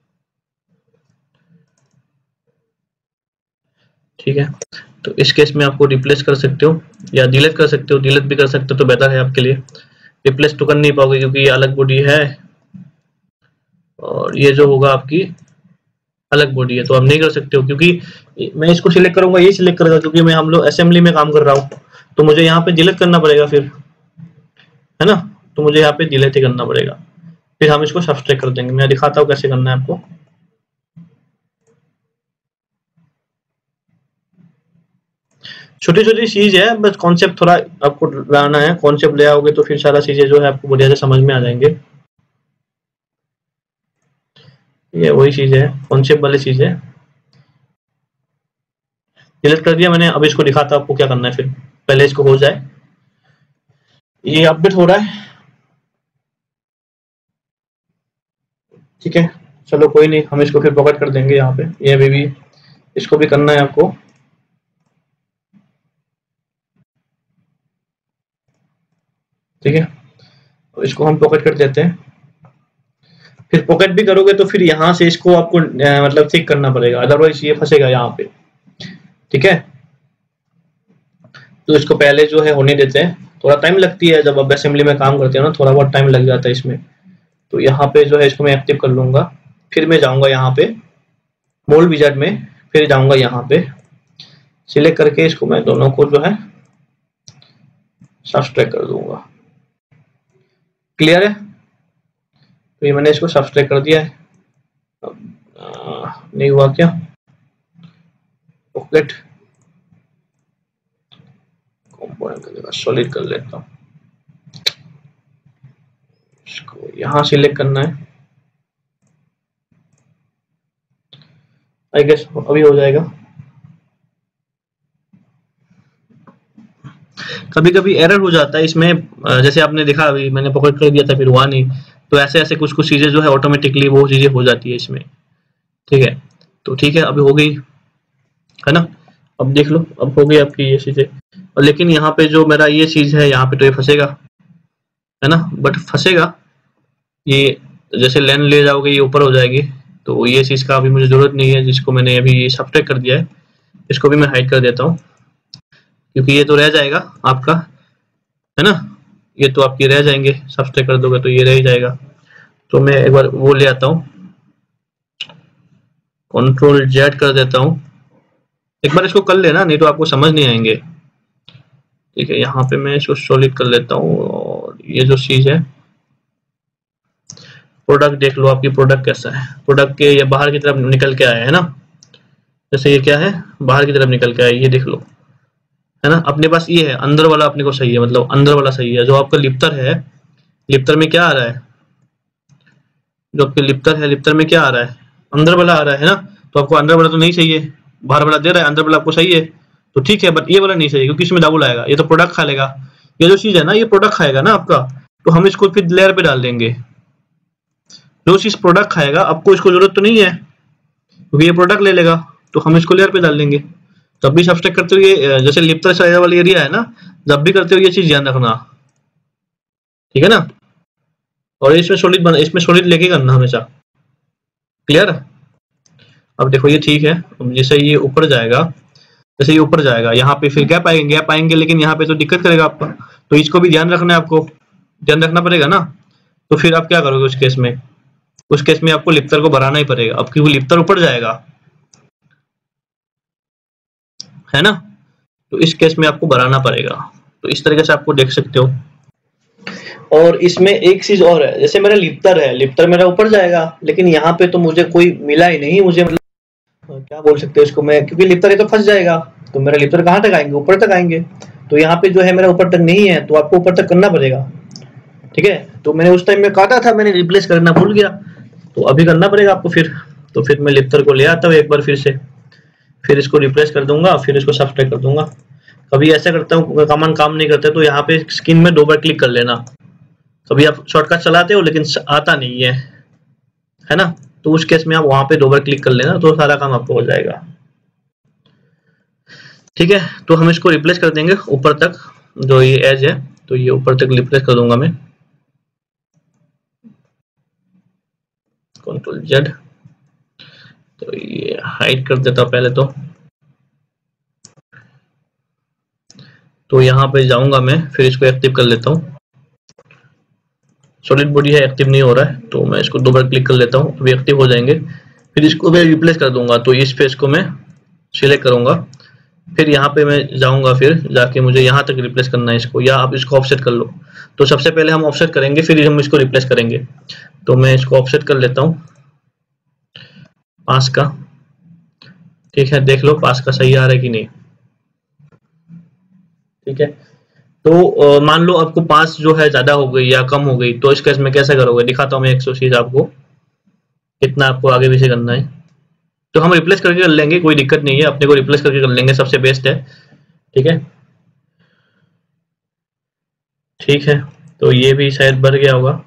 ठीक है। तो इस केस में आपको रिप्लेस कर सकते हो या डिलीट कर सकते हो, डिलीट भी कर सकते हो तो बेहतर है आपके लिए। रिप्लेस तो कर नहीं पाओगे क्योंकि ये अलग बॉडी है और ये जो होगा आपकी अलग बॉडी है, तो आप नहीं कर सकते हो क्योंकि मैं इसको सिलेक्ट करूंगा, ये सिलेक्ट करेगा, क्योंकि मैं हम लोग असेंबली में काम कर रहा हूँ, तो मुझे यहाँ पे डिलीट करना पड़ेगा फिर, है ना। तो मुझे यहाँ पे डिलीट ही करना पड़ेगा, फिर हम इसको सब्सट्रैक्ट कर देंगे। मैं दिखाता हूँ कैसे करना है आपको। छोटी छोटी चीज है, बस कॉन्सेप्ट थोड़ा आपको लाना है। कॉन्सेप्ट ले आओगे तो फिर सारा चीजें जो है आपको बढ़िया से समझ में आ जाएंगे। ये वही चीज है, कॉन्सेप्ट वाली चीज है। डिलीट कर दिया मैंने, अब इसको दिखाता हूं आपको क्या करना है। फिर पहले इसको हो जाए, ये अपडेट हो रहा है, ठीक है। चलो कोई नहीं, हम इसको फिर पॉकेट कर देंगे यहाँ पे। ये अभी भी इसको भी करना है आपको, ठीक है। तो इसको हम पॉकेट कर देते हैं। फिर पॉकेट भी करोगे तो फिर यहाँ से इसको आपको आ, मतलब ठीक करना पड़ेगा, अदरवाइज ये फंसेगा यहाँ पे, ठीक है। तो इसको पहले जो है होने देते हैं, थोड़ा टाइम लगती है जब आप असेंबली में काम करते हो ना, थोड़ा बहुत टाइम लग जाता है इसमें। तो यहाँ पे जो है इसको मैं एक्टिव कर लूंगा, फिर मैं जाऊंगा यहाँ पे मोल्ड विजार्ड में, फिर जाऊंगा यहाँ पे सिलेक्ट करके इसको मैं दोनों को जो है सब्सट्रैक्ट कर दूंगा। क्लियर है? तो ये मैंने इसको सब्सट्रैक्ट कर दिया है। आ, नहीं हुआ क्या? पॉकेट कंपोनेंट का जगह सॉलिड कर लेता हूँ, इसको यहाँ सिलेक्ट करना है। आई गेस अभी हो जाएगा। कभी कभी एरर हो जाता है इसमें, जैसे आपने देखा अभी मैंने पॉकेट कर दिया था फिर हुआ नहीं, तो ऐसे ऐसे कुछ कुछ चीजें जो है ऑटोमेटिकली वो चीजें हो जाती है इसमें, ठीक है। तो ठीक है, अभी हो गई है ना। अब देख लो, अब हो गई आपकी ये चीजें। और लेकिन यहाँ पे जो मेरा ये चीज है यहाँ पे तो ये फंसेगा, है ना। बट फंसेगा ये, जैसे लेन ले जाओगे ये ऊपर हो जाएगी, तो ये चीज का अभी मुझे जरूरत नहीं है, जिसको मैंने अभी सब्सट्रैक्ट कर दिया है। इसको भी मैं हाइड कर देता हूँ क्योंकि ये तो रह जाएगा आपका, है ना। ये तो आपके रह जाएंगे, सब्सट्रैक्ट कर दोगे तो ये रह जाएगा। तो मैं एक बार वो ले आता हूँ, कंट्रोल जेड कर देता हूँ। एक बार इसको कर लेना, नहीं तो आपको समझ नहीं आएंगे, ठीक है। यहाँ पे मैं इसको सॉलिड कर लेता हूँ। और ये जो चीज है प्रोडक्ट देख लो, आपकी प्रोडक्ट कैसा है। प्रोडक्ट के ये बाहर की तरफ निकल के आया है ना, जैसे ये क्या है बाहर की तरफ निकल के आया, ये देख लो, है ना। अपने पास ये है अंदर वाला, अपने को सही है, मतलब अंदर वाला सही है। जो आपका लिप्टर है, लिप्टर में क्या आ रहा है, जो आपके लिप्टर है, लिप्टर में क्या आ रहा है, अंदर वाला आ रहा है ना। तो आपको अंदर वाला तो नहीं चाहिए, बाहर वाला दे रहा है, अंदर वाला आपको सही है तो ठीक है, बट ये वाला नहीं चाहिए क्योंकि इसमें डबल आएगा, ये तो प्रोडक्ट खा लेगा। ये जो चीज है ना ये प्रोडक्ट खाएगा ना आपका, तो हम इसको फिर लेयर पे डाल देंगे। जो चीज प्रोडक्ट खाएगा आपको इसको जरूरत तो नहीं है क्योंकि ये प्रोडक्ट ले लेगा, तो हम इसको लेयर पे डाल देंगे। जब भी सब्सट्रैक्ट करते हो ये जैसे लिप्टर साइड वाला एरिया है ना, जब भी करते हो ये चीज ध्यान रखना, ठीक है ना। और इसमें सॉलिड बना, इसमें सॉलिड लेके करना हमेशा। क्लियर? अब देखो ये ठीक है, जैसे ये ऊपर जाएगा, जैसे ये ऊपर जाएगा यहाँ पे फिर गैप आएंगे, गैप आएंगे लेकिन यहाँ पे तो दिक्कत करेगा आपका, तो इसको भी ध्यान रखना है, आपको ध्यान रखना पड़ेगा ना। तो फिर आप क्या करोगे उस केस में, उस केस में आपको लिप्टर को बढ़ाना ही पड़ेगा, अब क्योंकि लिप्टर ऊपर जाएगा, है ना। तो इस केस में आपको बढ़ाना पड़ेगा। तो इस तरीके से आपको देख सकते हो। और इसमें एक चीज और है, जैसे मेरा लिप्टर है, लिप्टर मेरा ऊपर जाएगा लेकिन यहाँ पे तो मुझे कोई मिला ही नहीं, मुझे मतलब क्या बोल सकते हैं इसको मैं, क्योंकि लिप्टर है तो फंस जाएगा, तो मेरा लिप्टर कहाँ तक आएंगे, ऊपर तक आएंगे। तो यहाँ पे जो है मेरा ऊपर तक नहीं है, तो आपको ऊपर तक करना पड़ेगा, ठीक है। तो मैंने उस टाइम में काटा था, मैंने रिप्लेस करना भूल गया, तो अभी करना पड़ेगा आपको फिर। तो फिर मैं लिप्टर को ले आता हूँ एक बार फिर से, फिर इसको रिप्लेस कर दूंगा, फिर इसको सब्सट्रैक्ट कर दूंगा। कभी ऐसा करता हूँ कमांड काम नहीं करता तो यहाँ पे स्क्रीन में दो बार क्लिक कर लेना। कभी आप शॉर्टकट चलाते हो लेकिन आता नहीं है, है ना, तो उस केस में आप वहां पे दो बार क्लिक कर लेना, तो सारा काम आपको हो जाएगा, ठीक है। तो हम इसको रिप्लेस कर देंगे ऊपर तक, जो ये एज है तो ये ऊपर तक रिप्लेस कर दूंगा मैं, कंट्रोल जेड, तो ये हाइड कर देता हूं पहले तो तो यहाँ पे जाऊंगा मैं, फिर इसको एक्टिव कर लेता हूँ। सॉलिड बॉडी है, एक्टिव नहीं हो रहा है, तो मैं इसको दो बार क्लिक कर लेता हूँ, अभी एक्टिव हो जाएंगे। फिर इसको मैं रिप्लेस कर दूंगा, तो इस फेस को मैं सिलेक्ट करूंगा, फिर यहाँ पे मैं जाऊंगा, फिर जाके मुझे यहाँ तक रिप्लेस करना है इसको, या आप इसको ऑफसेट कर लो। तो सबसे पहले हम ऑफसेट करेंगे, फिर हम इसको रिप्लेस करेंगे। तो मैं इसको ऑफसेट कर लेता हूँ पास का, ठीक है, देख लो पास का सही आ रहा है कि नहीं, ठीक है। तो मान लो आपको पास जो है ज्यादा हो गई या कम हो गई, तो इस केस में कैसे करोगे, दिखाता हूँ मैं एक सौ चीज आपको, कितना आपको आगे पीछे करना है। तो हम रिप्लेस करके कर लेंगे, कोई दिक्कत नहीं है, अपने को रिप्लेस करके कर लेंगे, सबसे बेस्ट है, ठीक है। ठीक है, तो ये भी शायद बढ़ गया होगा,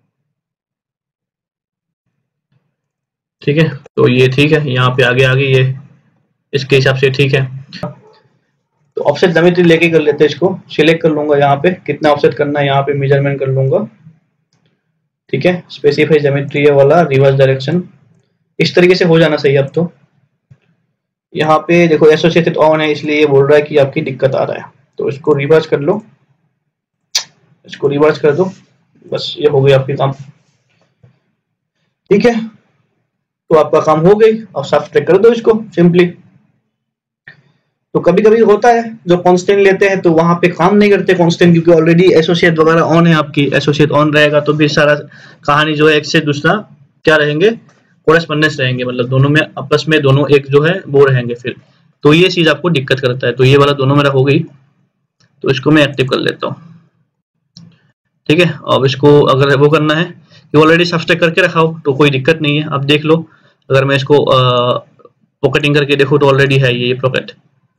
ठीक है, तो ये ठीक है, यहाँ पे आगे आगे ये इसके हिसाब से ठीक है। तो ऑफसेट ज्योमेट्री लेके कर लेते हैं, इसको सिलेक्ट कर लूंगा, यहाँ पे कितना ऑफसेट करना है यहाँ पे मेजरमेंट कर लूंगा, ठीक है। स्पेसिफाई ज्योमेट्री वाला रिवर्स डायरेक्शन, इस तरीके से हो जाना चाहिए अब। तो यहाँ पे देखो एसोसिएटेड ऑन है, इसलिए ये बोल रहा है कि आपकी दिक्कत आ रहा है, तो इसको रिवर्स कर लो, इसको रिवर्स कर दो, बस ये हो गया आपकी काम, ठीक है। तो आपका काम हो गई, अब सब्सट्रैक्ट कर दो इसको सिंपली। तो कभी कभी होता है जो कांस्टेंट लेते हैं तो वहां पे काम नहीं करते कांस्टेंट, क्योंकि ऑलरेडी एसोसिएट वगैरह ऑन है, आपकी एसोसिएट ऑन रहेगा तो फिर सारा कहानी जो है एक से दूसरा क्या रहेंगे, कोरेस्पोंडेंस रहेंगे, मतलब दोनों में आपस में दोनों एक जो है वो रहेंगे फिर, तो ये चीज आपको दिक्कत करता है। तो ये वाला दोनों मेरा हो गई, तो इसको मैं एक्टिव कर लेता हूँ, ठीक है। अब इसको अगर वो करना है कि ऑलरेडी सब्सट्रैक्ट करके रखा हो तो कोई दिक्कत नहीं है। अब देख लो, अगर मैं इसको पॉकेटिंग करके देखूँ तो ऑलरेडी है ये पॉकेट,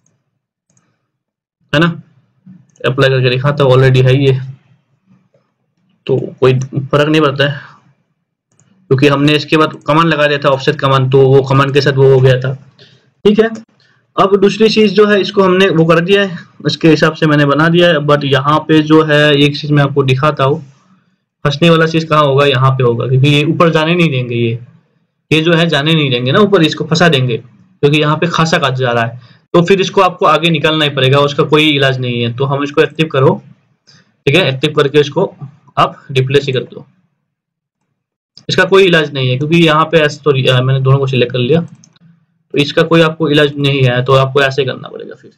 है ना, अप्लाई करके दिखा तो ऑलरेडी है ये, तो कोई फर्क नहीं पड़ता है, क्योंकि हमने इसके बाद कमांड लगा दिया था ऑफसेट कमांड, तो वो कमांड के साथ वो हो गया था, ठीक है। अब दूसरी चीज जो है, इसको हमने वो कर दिया है, इसके हिसाब से मैंने बना दिया है, बट यहाँ पे जो है एक चीज मैं आपको दिखाता हूँ, फंसने वाला चीज कहाँ होगा, यहाँ पे होगा, क्योंकि ये ऊपर जाने नहीं देंगे, ये ये जो है जाने नहीं देंगे ना ऊपर, इसको फंसा देंगे, क्योंकि यहाँ पे खासा काट जा रहा है, तो फिर इसको आपको आगे निकालना ही पड़ेगा, उसका कोई इलाज नहीं है। तो हम इसको एक्टिव करो, ठीक है, एक्टिव करके इसको आप रिप्लेस ही कर दो, इसका कोई इलाज नहीं है, क्योंकि यहाँ पे ऐसे तो मैंने दोनों को सिलेक्ट कर लिया, तो इसका कोई आपको इलाज नहीं है, तो आपको ऐसे करना पड़ेगा फिर।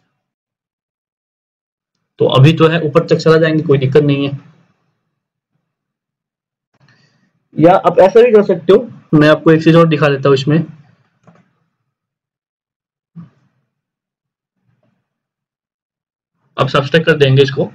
तो अभी तो है ऊपर तक चला जाएंगे, कोई दिक्कत नहीं है, या आप ऐसा भी कर सकते हो। मैं आपको एक चीज और दिखा देता हूँ इसमें, आप सब्सट्रैक्ट कर देंगे इसको,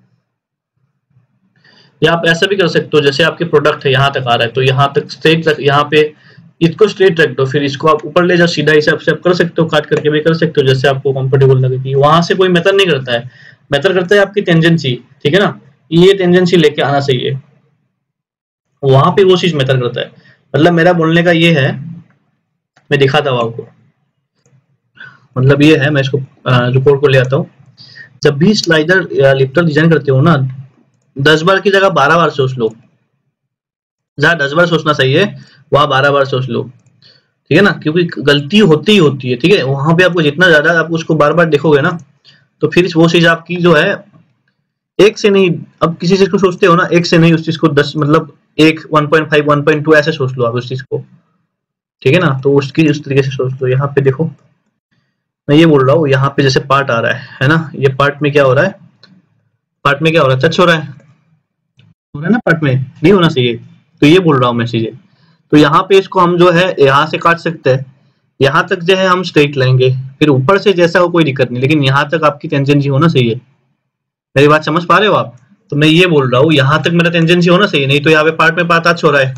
या आप ऐसा भी कर सकते हो, जैसे आपके प्रोडक्ट है यहाँ तक आ रहा है, तो यहाँ तक स्ट्रेट रख, यहाँ पे इसको स्ट्रेट रख दो, फिर इसको आप ऊपर ले जाओ, सीधा हिसाब से आप कर सकते हो, काट करके भी कर सकते हो, जैसे आपको कंफर्टेबल लगेगी। वहां से कोई मेथड नहीं करता है, मेथड करता है आपकी टेंजेंसी, ठीक है ना, ये टेंजेंसी लेके आना चाहिए, वहां पे वो चीज मेथड करता है। मतलब मेरा बोलने का ये है, मैं दिखाता हूँ आपको, मतलब ये है, मैं इसको जो कोड को ले आता हूँ, जब भी स्लाइडर या लिफ्टर डिजाइन करते हो ना, दस बार की जगह बारह बार सोच लो, जहाँ दस बार सोचना चाहिए वहां बारह बार सोच लो, ठीक है ना, क्योंकि गलती होती ही होती है, ठीक है। वहां पे आपको जितना ज्यादा आप उसको बार बार देखोगे ना, तो फिर वो चीज आपकी जो है एक से नहीं, अब किसी चीज को सोचते हो ना, एक से नहीं, उस चीज को दस, मतलब एक one point five one point two ऐसे सोच लो आप उस चीज को, ठीक है ना। तो उसकी उस तरीके से सोच लो। यहाँ पे देखो, मैं ये बोल रहा हूँ, यहाँ पे जैसे पार्ट आ रहा है है ना, ये पार्ट में क्या हो रहा है, पार्ट में क्या हो रहा है, टच हो रहा है, हो रहा है ना, पार्ट में नहीं होना चाहिए, तो ये बोल रहा हूँ मैं चीजें। तो यहाँ पे इसको हम जो है यहाँ से काट सकते हैं, यहाँ तक जो है हम स्ट्रेट लाएंगे, फिर ऊपर से जैसा हो कोई दिक्कत नहीं, लेकिन यहाँ तक आपकी टेंजेंसी होना चाहिए। मेरी बात समझ पा रहे हो आप? तो मैं ये बोल रहा हूँ, यहाँ तक मेरा टेंजेंसी होना चाहिए, नहीं तो यहाँ पे पार्ट में पार्ट टच हो रहा है,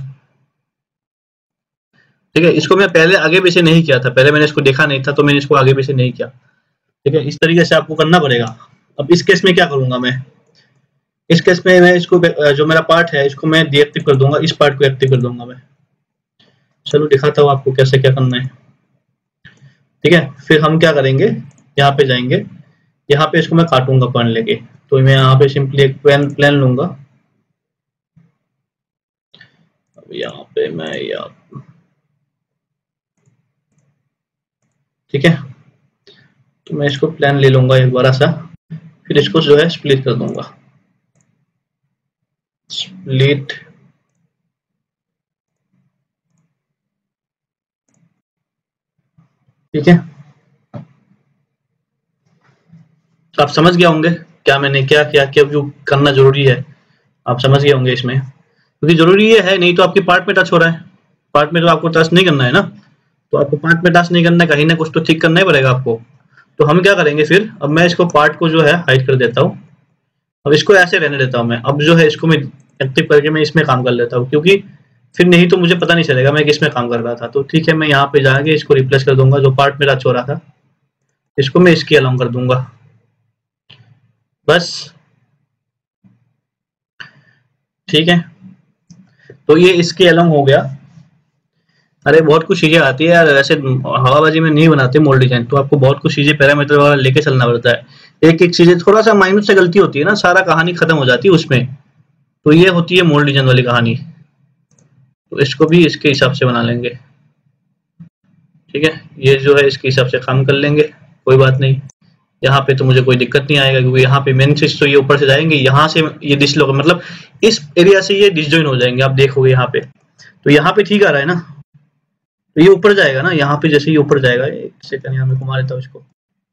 ठीक है। इसको मैं पहले आगे पीछे नहीं किया था, पहले मैंने इसको देखा नहीं था, तो मैंने इसको आगे पीछे नहीं किया, ठीक है। इस तरीके से आपको करना पड़ेगा। अब इस केस में क्या करूंगा मैं, इस केस में मैं इसको जो मेरा पार्ट है इसको मैं डीएक्टिव कर दूंगा, इस पार्ट को एक्टिव कर दूंगा मैं। चलो दिखाता हूँ आपको कैसे क्या करना है, ठीक है। फिर हम क्या करेंगे, यहाँ पे जाएंगे, यहाँ पे इसको मैं काटूंगा पॉइंट लेके, तो मैं यहाँ पे सिंपली एक प्लेन प्लेन लूंगा। अब यहाँ पे मैं या ठीक है, तो मैं इसको प्लान ले लूंगा एक बड़ा सा, फिर इसको जो है स्प्लिट कर दूंगा, स्प्लिट ठीक है। आप समझ गए होंगे क्या मैंने क्या किया, क्या जो करना जरूरी है, आप समझ गए होंगे इसमें, क्योंकि जरूरी ये है, नहीं तो आपकी पार्ट में टच हो रहा है, पार्ट में तो आपको टच नहीं करना है ना, तो आपको पार्ट में टच नहीं करना है, कहीं ना कुछ तो ठीक करना ही पड़ेगा आपको। तो हम क्या करेंगे फिर, अब मैं इसको पार्ट को जो है हाइड कर देता हूँ, अब इसको ऐसे रहने देता हूँ मैं, अब जो है इसको मैं एक्टिव करके मैं इसमें काम कर लेता हूँ, क्योंकि फिर नहीं तो मुझे पता नहीं चलेगा मैं किसमें काम कर रहा था। तो ठीक है, मैं यहाँ पे जाके इसको रिप्लेस कर दूंगा, जो पार्ट मेरा टच हो रहा था इसको मैं इसके अलाउंग कर दूंगा, बस ठीक है। तो ये इसके अलाउंग हो गया। अरे बहुत कुछ चीजें आती है यार, ऐसे हवाबाजी में नहीं बनाते मोल्ड डिजाइन, तो आपको बहुत कुछ चीजें पैरामीटर वगैरह लेके चलना पड़ता है, एक एक चीजें थोड़ा सा माइन्यूट से गलती होती है ना, सारा कहानी खत्म हो जाती है उसमें। तो ये होती है मोल्ड डिजाइन वाली कहानी, तो इसको भी इसके हिसाब से बना लेंगे, ठीक है। ये जो है इसके हिसाब से काम कर लेंगे, कोई बात नहीं, यहाँ पे तो मुझे कोई दिक्कत नहीं आएगा, क्योंकि यहाँ पे मेन चीज तो ये ऊपर से जाएंगे, यहाँ से ये डिसलॉक मतलब इस एरिया से ये डिसजॉइन हो जाएंगे, आप देखोगे यहाँ पे, तो यहाँ पे ठीक आ रहा है ना, तो ये ऊपर जाएगा ना, यहाँ पे जैसे ये ऊपर जाएगा, एक सेकंड यहाँ में घुमा देता हूँ इसको,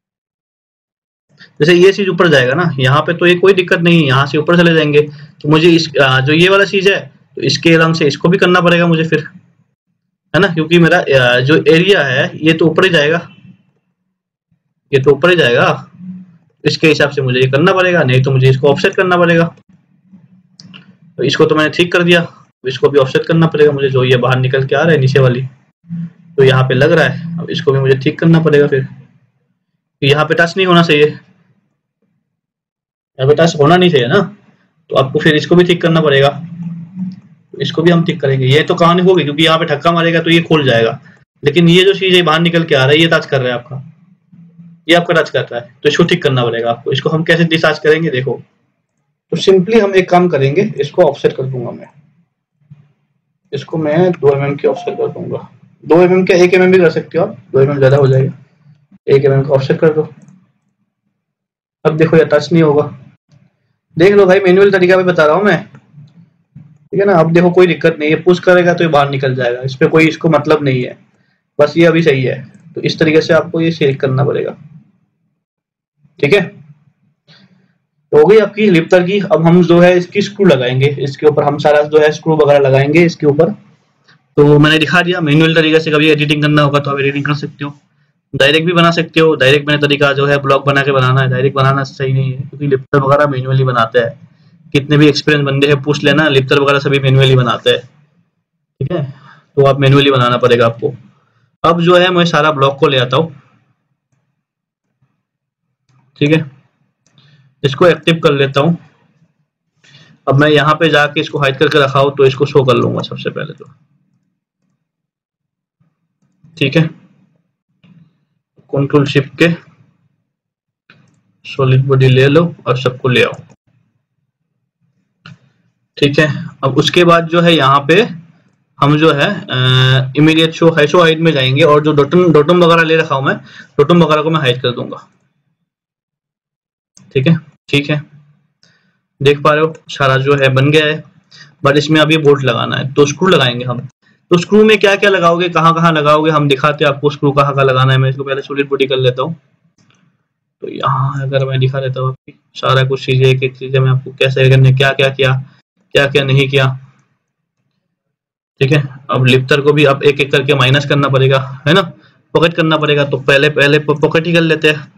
जैसे ये चीज ऊपर जाएगा ना यहाँ पे, तो ये कोई दिक्कत नहीं है, यहाँ से ऊपर चले जाएंगे। तो मुझे इस जो ये वाला चीज है, तो इसके रंग से इसको भी करना पड़ेगा मुझे फिर, है ना, क्योंकि मेरा जो एरिया है ये तो ऊपर ही जाएगा, ये तो ऊपर ही जाएगा, इसके हिसाब से मुझे ये करना पड़ेगा, नहीं तो मुझे इसको ऑफसेट करना पड़ेगा। तो इसको तो मैंने ठीक कर दिया, इसको भी ऑफसेट करना पड़ेगा मुझे, जो ये बाहर निकल के आ रहा है नीचे वाली, तो यहाँ पे लग रहा है, अब इसको भी मुझे ठीक करना पड़ेगा फिर, यहाँ पे टच नहीं होना चाहिए, यहाँ पे टच होना नहीं चाहिए ना, तो आपको फिर इसको भी ठीक करना पड़ेगा, तो इसको भी हम ठीक करेंगे। ये तो कहानी होगी, क्योंकि यहाँ पे धक्का मारेगा तो ये खोल जाएगा, लेकिन ये जो चीज है बाहर निकल के आ रहा है, ये टच कर रहा है आपका, ये आपका टच कर रहा है, तो इसको ठीक करना पड़ेगा आपको। इसको हम कैसे डिस्चार्ज करेंगे देखो, तो सिंपली हम एक काम करेंगे, इसको ऑफसेट कर दूंगा मैं, इसको मैं दो एम एम की ऑफसेट कर दूंगा, दो एम एम का एक एम एम भी कर सकते हो आप, दो एम एम ज्यादा हो जाएगा, एक एम एम का ऑफसेट कर दो। अब देखो ये टच नहीं होगा, देख लो भाई, मैनुअल तरीका भी बता रहा हूँ मैं, ठीक है ना। अब देखो कोई दिक्कत नहीं है, पुश करेगा तो ये बाहर निकल जाएगा, इस पे कोई इसको मतलब नहीं है, बस ये अभी सही है। तो इस तरीके से आपको ये शेक करना पड़ेगा, ठीक है। तो हो गई आपकी लिफ्टर की। अब हम जो है इसकी स्क्रू लगाएंगे, इसके ऊपर हम सारा जो है स्क्रू वगैरह लगाएंगे इसके ऊपर। तो मैंने दिखा दिया मैनुअल तरीके से, कभी एडिटिंग करना होगा तो आप एडिटिंग कर सकते हो, डायरेक्ट भी बना सकते हो। डायरेक्ट मैंने तरीका जो है ब्लॉक बना के बनाना है, डायरेक्ट बनाना सही नहीं है, क्योंकि लिफ्टर वगैरह मैनुअली बनाते हैं, कितने भी एक्सपीरियंस बंदे हैं पूछ लेना, लिफ्टर वगैरह सभी मैनुअली बनाते हैं, ठीक है। तो आप मैनुअली बनाना पड़ेगा आपको। अब जो है मैं सारा ब्लॉक को ले आता हूँ, ठीक है, इसको एक्टिव कर लेता हूँ। अब मैं यहाँ पे जाके इसको हाइड करके रखा हूँ, तो इसको शो कर लूंगा सबसे पहले तो, ठीक है। कंट्रोल शिफ्ट के सॉलिड बॉडी ले लो और सबको ले आओ, ठीक है। अब उसके बाद जो है यहाँ पे हम जो है इमीडिएट शो है शो हाइड में जाएंगे, और जो डॉटम डॉटम वगैरह ले रखा हूं मैं, डॉटम वगैरह को मैं हाइड कर दूंगा, ठीक है। ठीक है, देख पा रहे हो सारा जो है बन गया है, बट इसमें अभी बोल्ट लगाना है, तो स्क्रू लगाएंगे हम। तो स्क्रू में क्या क्या लगाओगे, कहाँ कहाँ लगाओगे, हम दिखाते हैं आपको स्क्रू कहाँ कहाँ लगाना है। मैं इसको पहले सॉलिड बॉडी कर लेता हूँ, तो यहाँ अगर मैं दिखा देता हूँ आपकी सारा कुछ चीजें, एक एक चीजें मैं आपको कैसे करने, क्या क्या किया क्या क्या नहीं किया, ठीक है। अब लिफ्टर को भी अब एक एक करके माइनस करना पड़ेगा, है ना, पॉकेट करना पड़ेगा, तो पहले पहले पॉकेट ही कर लेते हैं।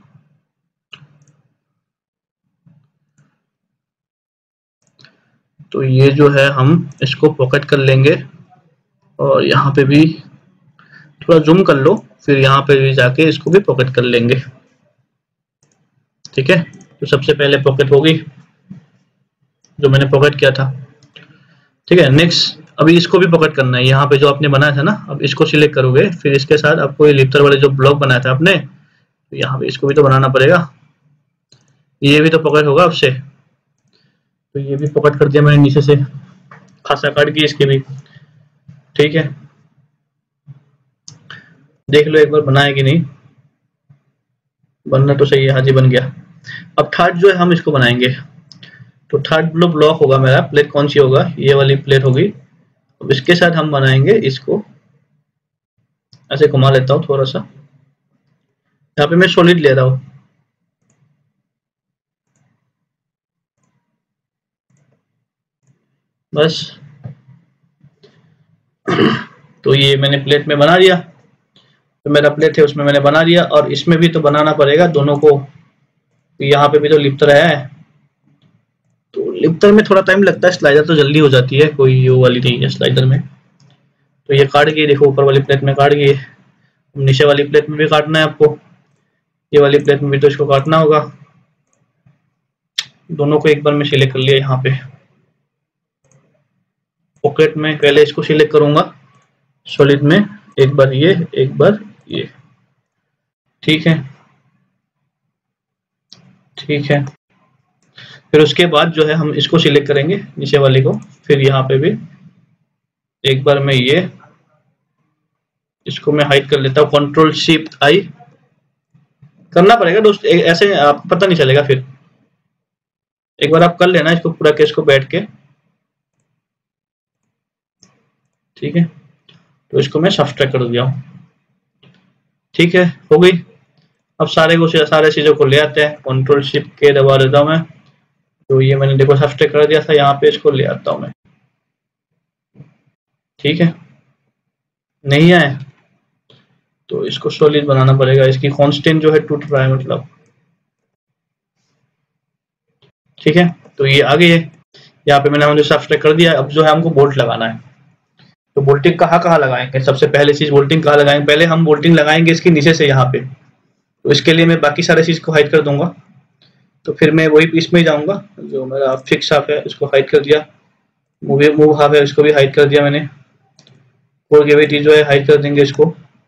तो ये जो है हम इसको पॉकेट कर लेंगे, और यहाँ पे भी थोड़ा जूम कर लो, फिर यहाँ पे भी जाके इसको भी पॉकेट कर लेंगे, ठीक है। तो सबसे पहले पॉकेट होगी जो मैंने पॉकेट किया था, ठीक है। नेक्स्ट अभी इसको भी पॉकेट करना है, यहाँ पे जो आपने बनाया था ना, अब इसको सिलेक्ट करोगे, फिर इसके साथ आपको ये लिफ्टर वाले जो ब्लॉक बनाया था आपने, तो यहाँ पे इसको भी तो बनाना पड़ेगा, ये भी तो पॉकेट होगा आपसे, तो ये भी पॉकेट कर दिया मैंने नीचे से, खासा काट की इसकी भी, ठीक है। देख लो एक बार बनाया कि नहीं, बनना तो सही है, हाँ जी बन गया। अब थर्ड जो है हम इसको बनाएंगे, तो थर्ड जो ब्लॉक होगा मेरा, प्लेट कौन सी होगा, ये वाली प्लेट होगी। अब इसके साथ हम बनाएंगे इसको, ऐसे घुमा लेता हूँ थोड़ा सा, यहाँ पे मैं सॉलिड ले रहा हूँ। बस तो ये मैंने प्लेट में बना दिया, तो मेरा प्लेट है उसमें मैंने बना दिया, और इसमें भी तो बनाना पड़ेगा दोनों को, यहाँ पे भी तो लिप्तर है, तो लिप्तर में थोड़ा टाइम लगता है, स्लाइडर तो जल्दी हो जाती है, कोई वो वाली नहीं है स्लाइडर में। तो ये काट गई, देखो ऊपर वाली प्लेट में काट गई, नीचे वाली प्लेट में भी काटना है आपको, ये वाली प्लेट में भी तो इसको काटना होगा। दोनों को एक बार में सिलेक्ट कर लिया, यहाँ पे पॉकेट में पहले इसको सिलेक्ट करूंगा, सॉलिड में एक बार ये, एक बार ये, ठीक है ठीक है। फिर उसके बाद जो है हम इसको सिलेक्ट करेंगे नीचे वाले को, फिर यहाँ पे भी एक बार में ये, इसको मैं हाइड कर लेता हूँ, कंट्रोल शिफ्ट आई करना पड़ेगा दोस्त, ऐसे आप पता नहीं चलेगा, फिर एक बार आप कर लेना इसको पूरा केस को बैठ के, ठीक है। तो इसको मैं सब्सट्रैक्ट कर दिया हूँ, ठीक है, हो गई। अब सारे को सारे चीजों को ले आते हैं, कंट्रोल शिफ्ट के दबा देता हूँ मैं, तो ये मैंने देखो सब्सट्रैक्ट कर दिया था, यहाँ पे इसको ले आता हूँ मैं, ठीक है। नहीं आए तो इसको सॉलिड बनाना पड़ेगा, इसकी कांस्टेंट जो है टूट रहा है मतलब, ठीक है। तो ये आ गई है, यहाँ पे मैंने मुझे सब्सट्रैक्ट कर दिया। अब जो है हमको बोल्ट लगाना है, तो बोल्टिंग कहाँ कहाँ लगाएंगे, सबसे पहले चीज बोल्टिंग कहाँ लगाएंगे, पहले हम बोल्टिंग लगाएंगे इसके नीचे से यहाँ पे, तो इसके लिए मैं बाकी सारे चीज को हाइड कर दूंगा, तो फिर मैं वही पीस में ही जाऊंगा, जो मेरा फिक्स हाफ है इसको हाइड कर दिया, मूव मूव हाफ है इसको भी हाइड कर दिया मैंने, कोर्गेविटी जो है हाइड कर देंगे इसको,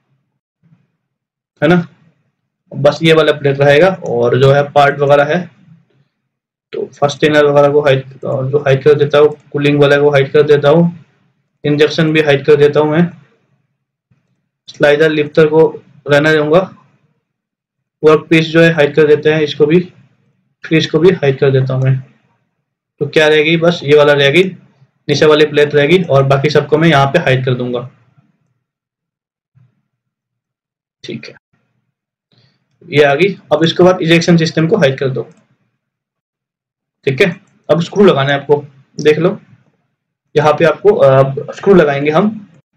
है ना। बस ये वाला प्लेट रहेगा, और जो है पार्ट वगैरह है तो फर्स्ट इनर वगैरह को हाइड जो हाइड कर देता हूँ, कूलिंग वाला को हाइड कर देता हूँ, इंजेक्शन भी हाइड कर देता हूँ मैं, स्लाइडर लिफ्टर को रहना दूंगा, वर्क पीस जो है हाइड कर देते हैं इसको भी, फिर इसको भी हाइड कर देता हूँ मैं। तो क्या रहेगी, बस ये वाला रहेगी, नीचे वाली प्लेट रहेगी, और बाकी सबको मैं यहाँ पे हाइड कर दूंगा, ठीक है। ये आ गई। अब इसके बाद इजेक्शन सिस्टम को हाइड कर दो, ठीक है। अब स्क्रू लगाना है आपको, देख लो यहाँ पे आपको स्क्रू लगाएंगे हम,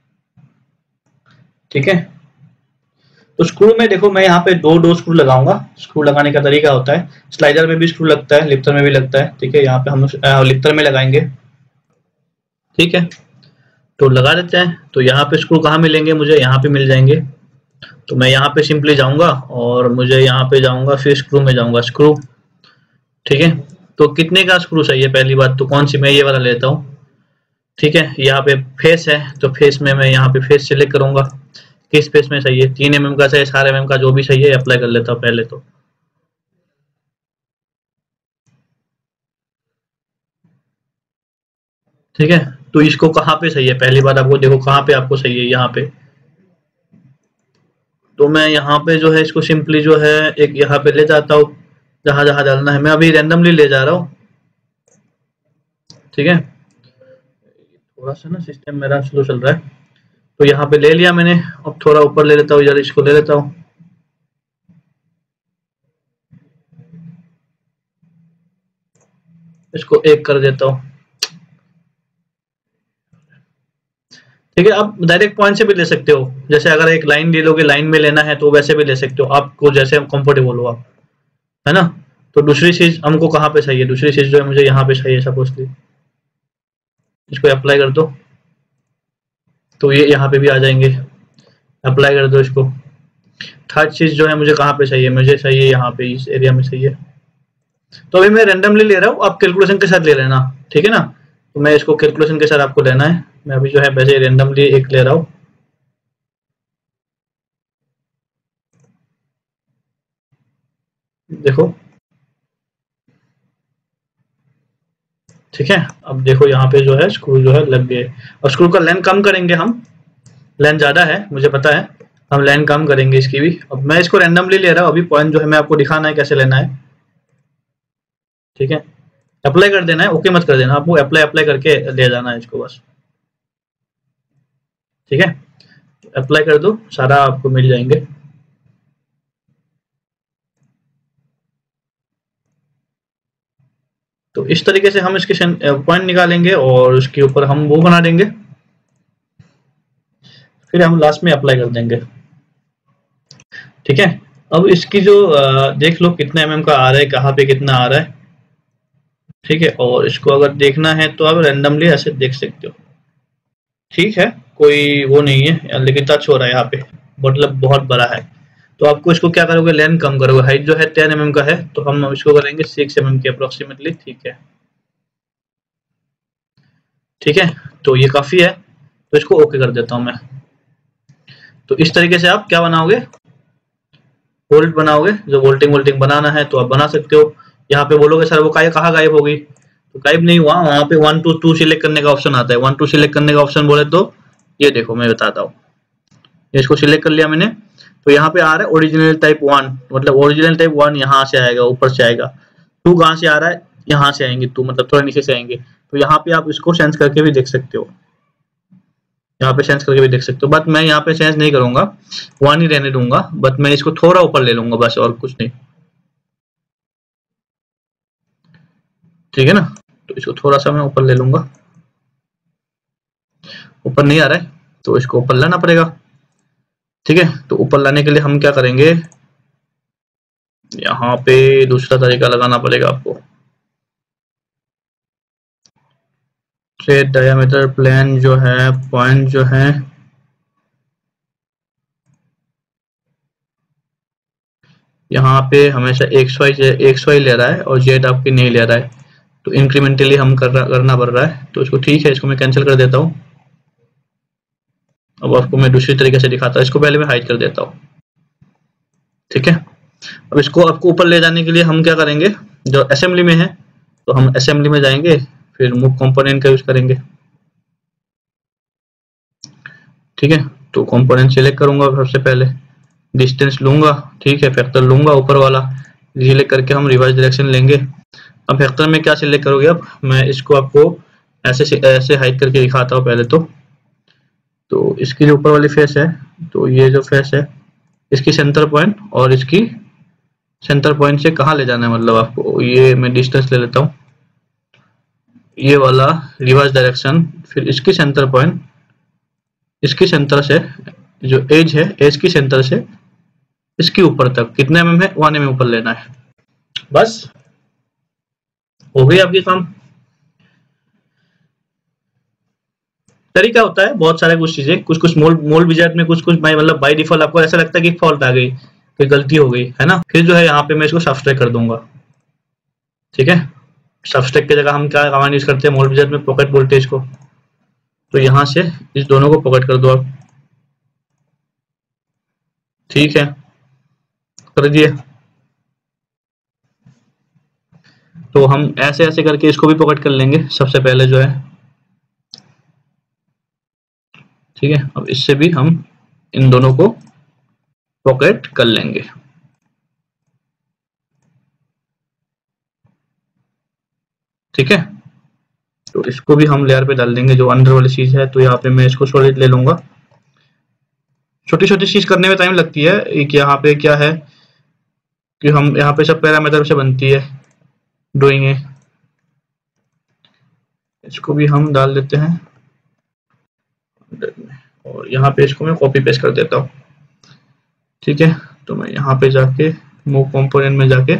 ठीक है। तो स्क्रू में देखो मैं यहाँ पे दो दो स्क्रू लगाऊंगा, स्क्रू लगाने का तरीका होता है, स्लाइडर में भी स्क्रू लगता है, लिफ्टर में भी लगता है, ठीक है। यहाँ पे हम लिफ्टर में लगाएंगे, ठीक है। तो लगा देते हैं। तो यहाँ पे स्क्रू कहाँ मिलेंगे, मुझे यहाँ पे मिल जाएंगे, तो मैं यहाँ पे सिंपली जाऊंगा और मुझे यहाँ पे जाऊंगा, फिर स्क्रू में जाऊंगा, स्क्रू, ठीक है। तो कितने का स्क्रू सही है, पहली बात तो कौन सी, मैं ये वाला लेता हूँ, ठीक है। यहाँ पे फेस है, तो फेस में मैं यहाँ पे फेस सिलेक्ट करूंगा, किस फेस में सही है, तीन एम एम का सही, चार एम एम का, जो भी सही है अप्लाई कर लेता हूँ पहले तो, ठीक है। तो इसको कहाँ पे सही है, पहली बात आपको देखो कहाँ पे आपको सही है, यहाँ पे, तो मैं यहाँ पे जो है इसको सिंपली जो है एक यहाँ पे ले जाता हूँ, जहां जहां डालना है, मैं अभी रैंडमली ले जा रहा हूँ, ठीक है। थोड़ा सा ना सिस्टम मेरा स्लो चल रहा है, तो यहाँ पे ले लिया मैंने। अब थोड़ा ऊपर ले लेता हूँ, इधर इसको ले लेता हूँ, इसको एक कर देता हूँ, ठीक है। आप डायरेक्ट पॉइंट से भी ले सकते हो, जैसे अगर एक लाइन ले लोगे, लाइन में लेना है तो वैसे भी ले सकते हो, आपको जैसे कंफर्टेबल हो आप, है ना। तो दूसरी चीज हमको कहाँ पे चाहिए, दूसरी चीज जो है मुझे यहाँ पे चाहिए, सपोजली इसको अप्लाई कर दो, तो ये यहाँ पे भी आ जाएंगे, अप्लाई कर दो इसको। थर्ड चीज जो है मुझे कहाँ पे चाहिए, मुझे चाहिए यहाँ पे इस एरिया में चाहिए, तो अभी मैं रैंडमली ले रहा हूँ, आप कैलकुलेशन के साथ ले लेना, ठीक है ना। तो मैं इसको कैलकुलेशन के साथ आपको लेना है, मैं अभी जो है वैसे रैंडमली एक ले रहा हूँ, देखो, ठीक है। अब देखो यहाँ पे जो है स्क्रू जो है लग गए, और स्क्रू का लेंथ कम करेंगे हम, लेंथ ज्यादा है मुझे पता है, हम लाइन कम करेंगे इसकी भी। अब मैं इसको रैंडमली ले रहा हूँ, अभी पॉइंट जो है मैं आपको दिखाना है कैसे लेना है, ठीक है। अप्लाई कर देना है, ओके मत कर देना, आपको अप्लाई अप्लाई करके ले जाना है इसको बस, ठीक है। अप्लाई कर दो, सारा आपको मिल जाएंगे। तो इस तरीके से हम इसके पॉइंट निकालेंगे और उसके ऊपर हम वो बना देंगे, फिर हम लास्ट में अप्लाई कर देंगे, ठीक है। अब इसकी जो देख लो कितने एम एम का आ रहा है, कहाँ पे कितना आ रहा है, ठीक है। और इसको अगर देखना है तो आप रैंडमली ऐसे देख सकते हो, ठीक है, कोई वो नहीं है, लेकिन टच हो रहा है यहाँ पे, मतलब बहुत बड़ा है। तो आपको इसको क्या करोगे, लेंथ कम करोगे, हाइट जो है टेन एम एम का है तो हम इसको करेंगे सिक्स एम एम के अप्रोक्सीमेटली, ठीक है, ठीक है। तो ये काफी है, तो इसको ओके कर देता हूं मैं। तो इस तरीके से आप क्या बनाओगे, वोल्ट बनाओगे, जो वोल्टिंग वोल्टिंग बनाना है तो आप बना सकते हो। यहाँ पे बोलोगे सर वो कहाँ गायब हो गई, तो गायब नहीं हुआ, वहां पे वन टू टू सिलेक्ट करने का ऑप्शन आता है, वन टू सिलेक्ट करने का ऑप्शन बोले तो ये देखो मैं बताता हूँ, इसको सिलेक्ट कर लिया मैंने, तो यहाँ पे आ रहा है ओरिजिनल टाइप वन, मतलब ओरिजिनल टाइप वन यहाँ से आएगा, ऊपर से आएगा। टू कहाँ से आ रहा है, यहाँ से आएंगे टू, मतलब थोड़ा नीचे से आएंगे। तो यहाँ पे आप इसको सेंस करके भी देख सकते हो, यहाँ पे सेंस करके भी देख सकते हो, बट मैं यहाँ पे सेंस नहीं करूंगा, वन ही रहने दूंगा, बट मैं इसको थोड़ा ऊपर ले लूंगा बस, और कुछ नहीं, ठीक है ना। तो इसको थोड़ा सा मैं ऊपर ले लूंगा, ऊपर नहीं आ रहा है तो इसको ऊपर लाना पड़ेगा, ठीक है। तो ऊपर लाने के लिए हम क्या करेंगे, यहाँ पे दूसरा तरीका लगाना पड़ेगा आपको, थ्रेड डायमीटर प्लेन जो है, पॉइंट जो है, यहाँ पे हमेशा एक्स वाई एक्स वाई ले रहा है और जेड आपकी नहीं ले रहा है, तो इंक्रीमेंटली हम कर रहा, करना पड़ रहा है। तो इसको ठीक है, इसको मैं कैंसिल कर देता हूँ। अब आपको मैं दूसरी तरीके से दिखाता हूँ, इसको पहले मैं हाइड कर देता हूँ, ठीक है। अब इसको आपको ऊपर ले जाने के लिए हम क्या करेंगे, जो असेंबली में है तो हम असेंबली में जाएंगे, फिर मूव कंपोनेंट का यूज करेंगे, ठीक है। तो कंपोनेंट सिलेक्ट करूंगा सबसे पहले, डिस्टेंस लूंगा, ठीक है, फैक्टर लूंगा ऊपर वाला, सिलेक्ट करके हम रिवर्स डायरेक्शन लेंगे। अब फैक्टर में क्या सिलेक्ट करोगे, अब मैं इसको आपको ऐसे ऐसे हाइड करके दिखाता हूँ पहले तो तो इसकी जो ऊपर वाली फेस है, तो ये जो फेस है इसकी सेंटर पॉइंट, और इसकी सेंटर पॉइंट से कहाँ ले जाना है, मतलब आपको ये मैं डिस्टेंस ले लेता हूँ, ये वाला रिवर्स डायरेक्शन, फिर इसकी सेंटर पॉइंट, इसकी सेंटर से जो एज है, एज की सेंटर से इसके ऊपर तक कितने एम एम है, वन एम एम ऊपर लेना है, बस हो गई आपकी काम। तरीका होता है बहुत सारे, कुछ चीजें कुछ कुछ मोल मोल विजार्ड में कुछ कुछ मतलब बाय डिफॉल्ट आपको ऐसा लगता है कि फॉल्ट आ गई, कोई गलती हो गई है ना, फिर जो है यहाँ पे मैं इसको सब्सट्रैक्ट कर दूंगा, ठीक है। सब्सट्रैक्ट की जगह हम क्या कमांड यूज करते हैं मोल विजार्ड में, पॉकेट वोल्टेज को, तो यहाँ से इस दोनों को पॉकेट कर दो आप, ठीक है, कर दिए। तो हम ऐसे ऐसे करके इसको भी पॉकेट कर लेंगे सबसे पहले जो है, ठीक है। अब इससे भी हम इन दोनों को पॉकेट कर लेंगे, ठीक है। तो इसको भी हम लेयर पे डाल देंगे जो अंदर वाली चीज है। तो यहाँ पे मैं इसको सॉलिड ले लूंगा, छोटी छोटी चीज करने में टाइम लगती है, एक यहाँ पे क्या है कि हम यहाँ पे सब पैरामीटर से बनती है ड्राइंग है, इसको भी हम डाल देते हैं और यहाँ पे इसको मैं कॉपी पेस्ट कर देता हूँ, ठीक है। तो मैं यहाँ पे जाके मूव कंपोनेंट में जाके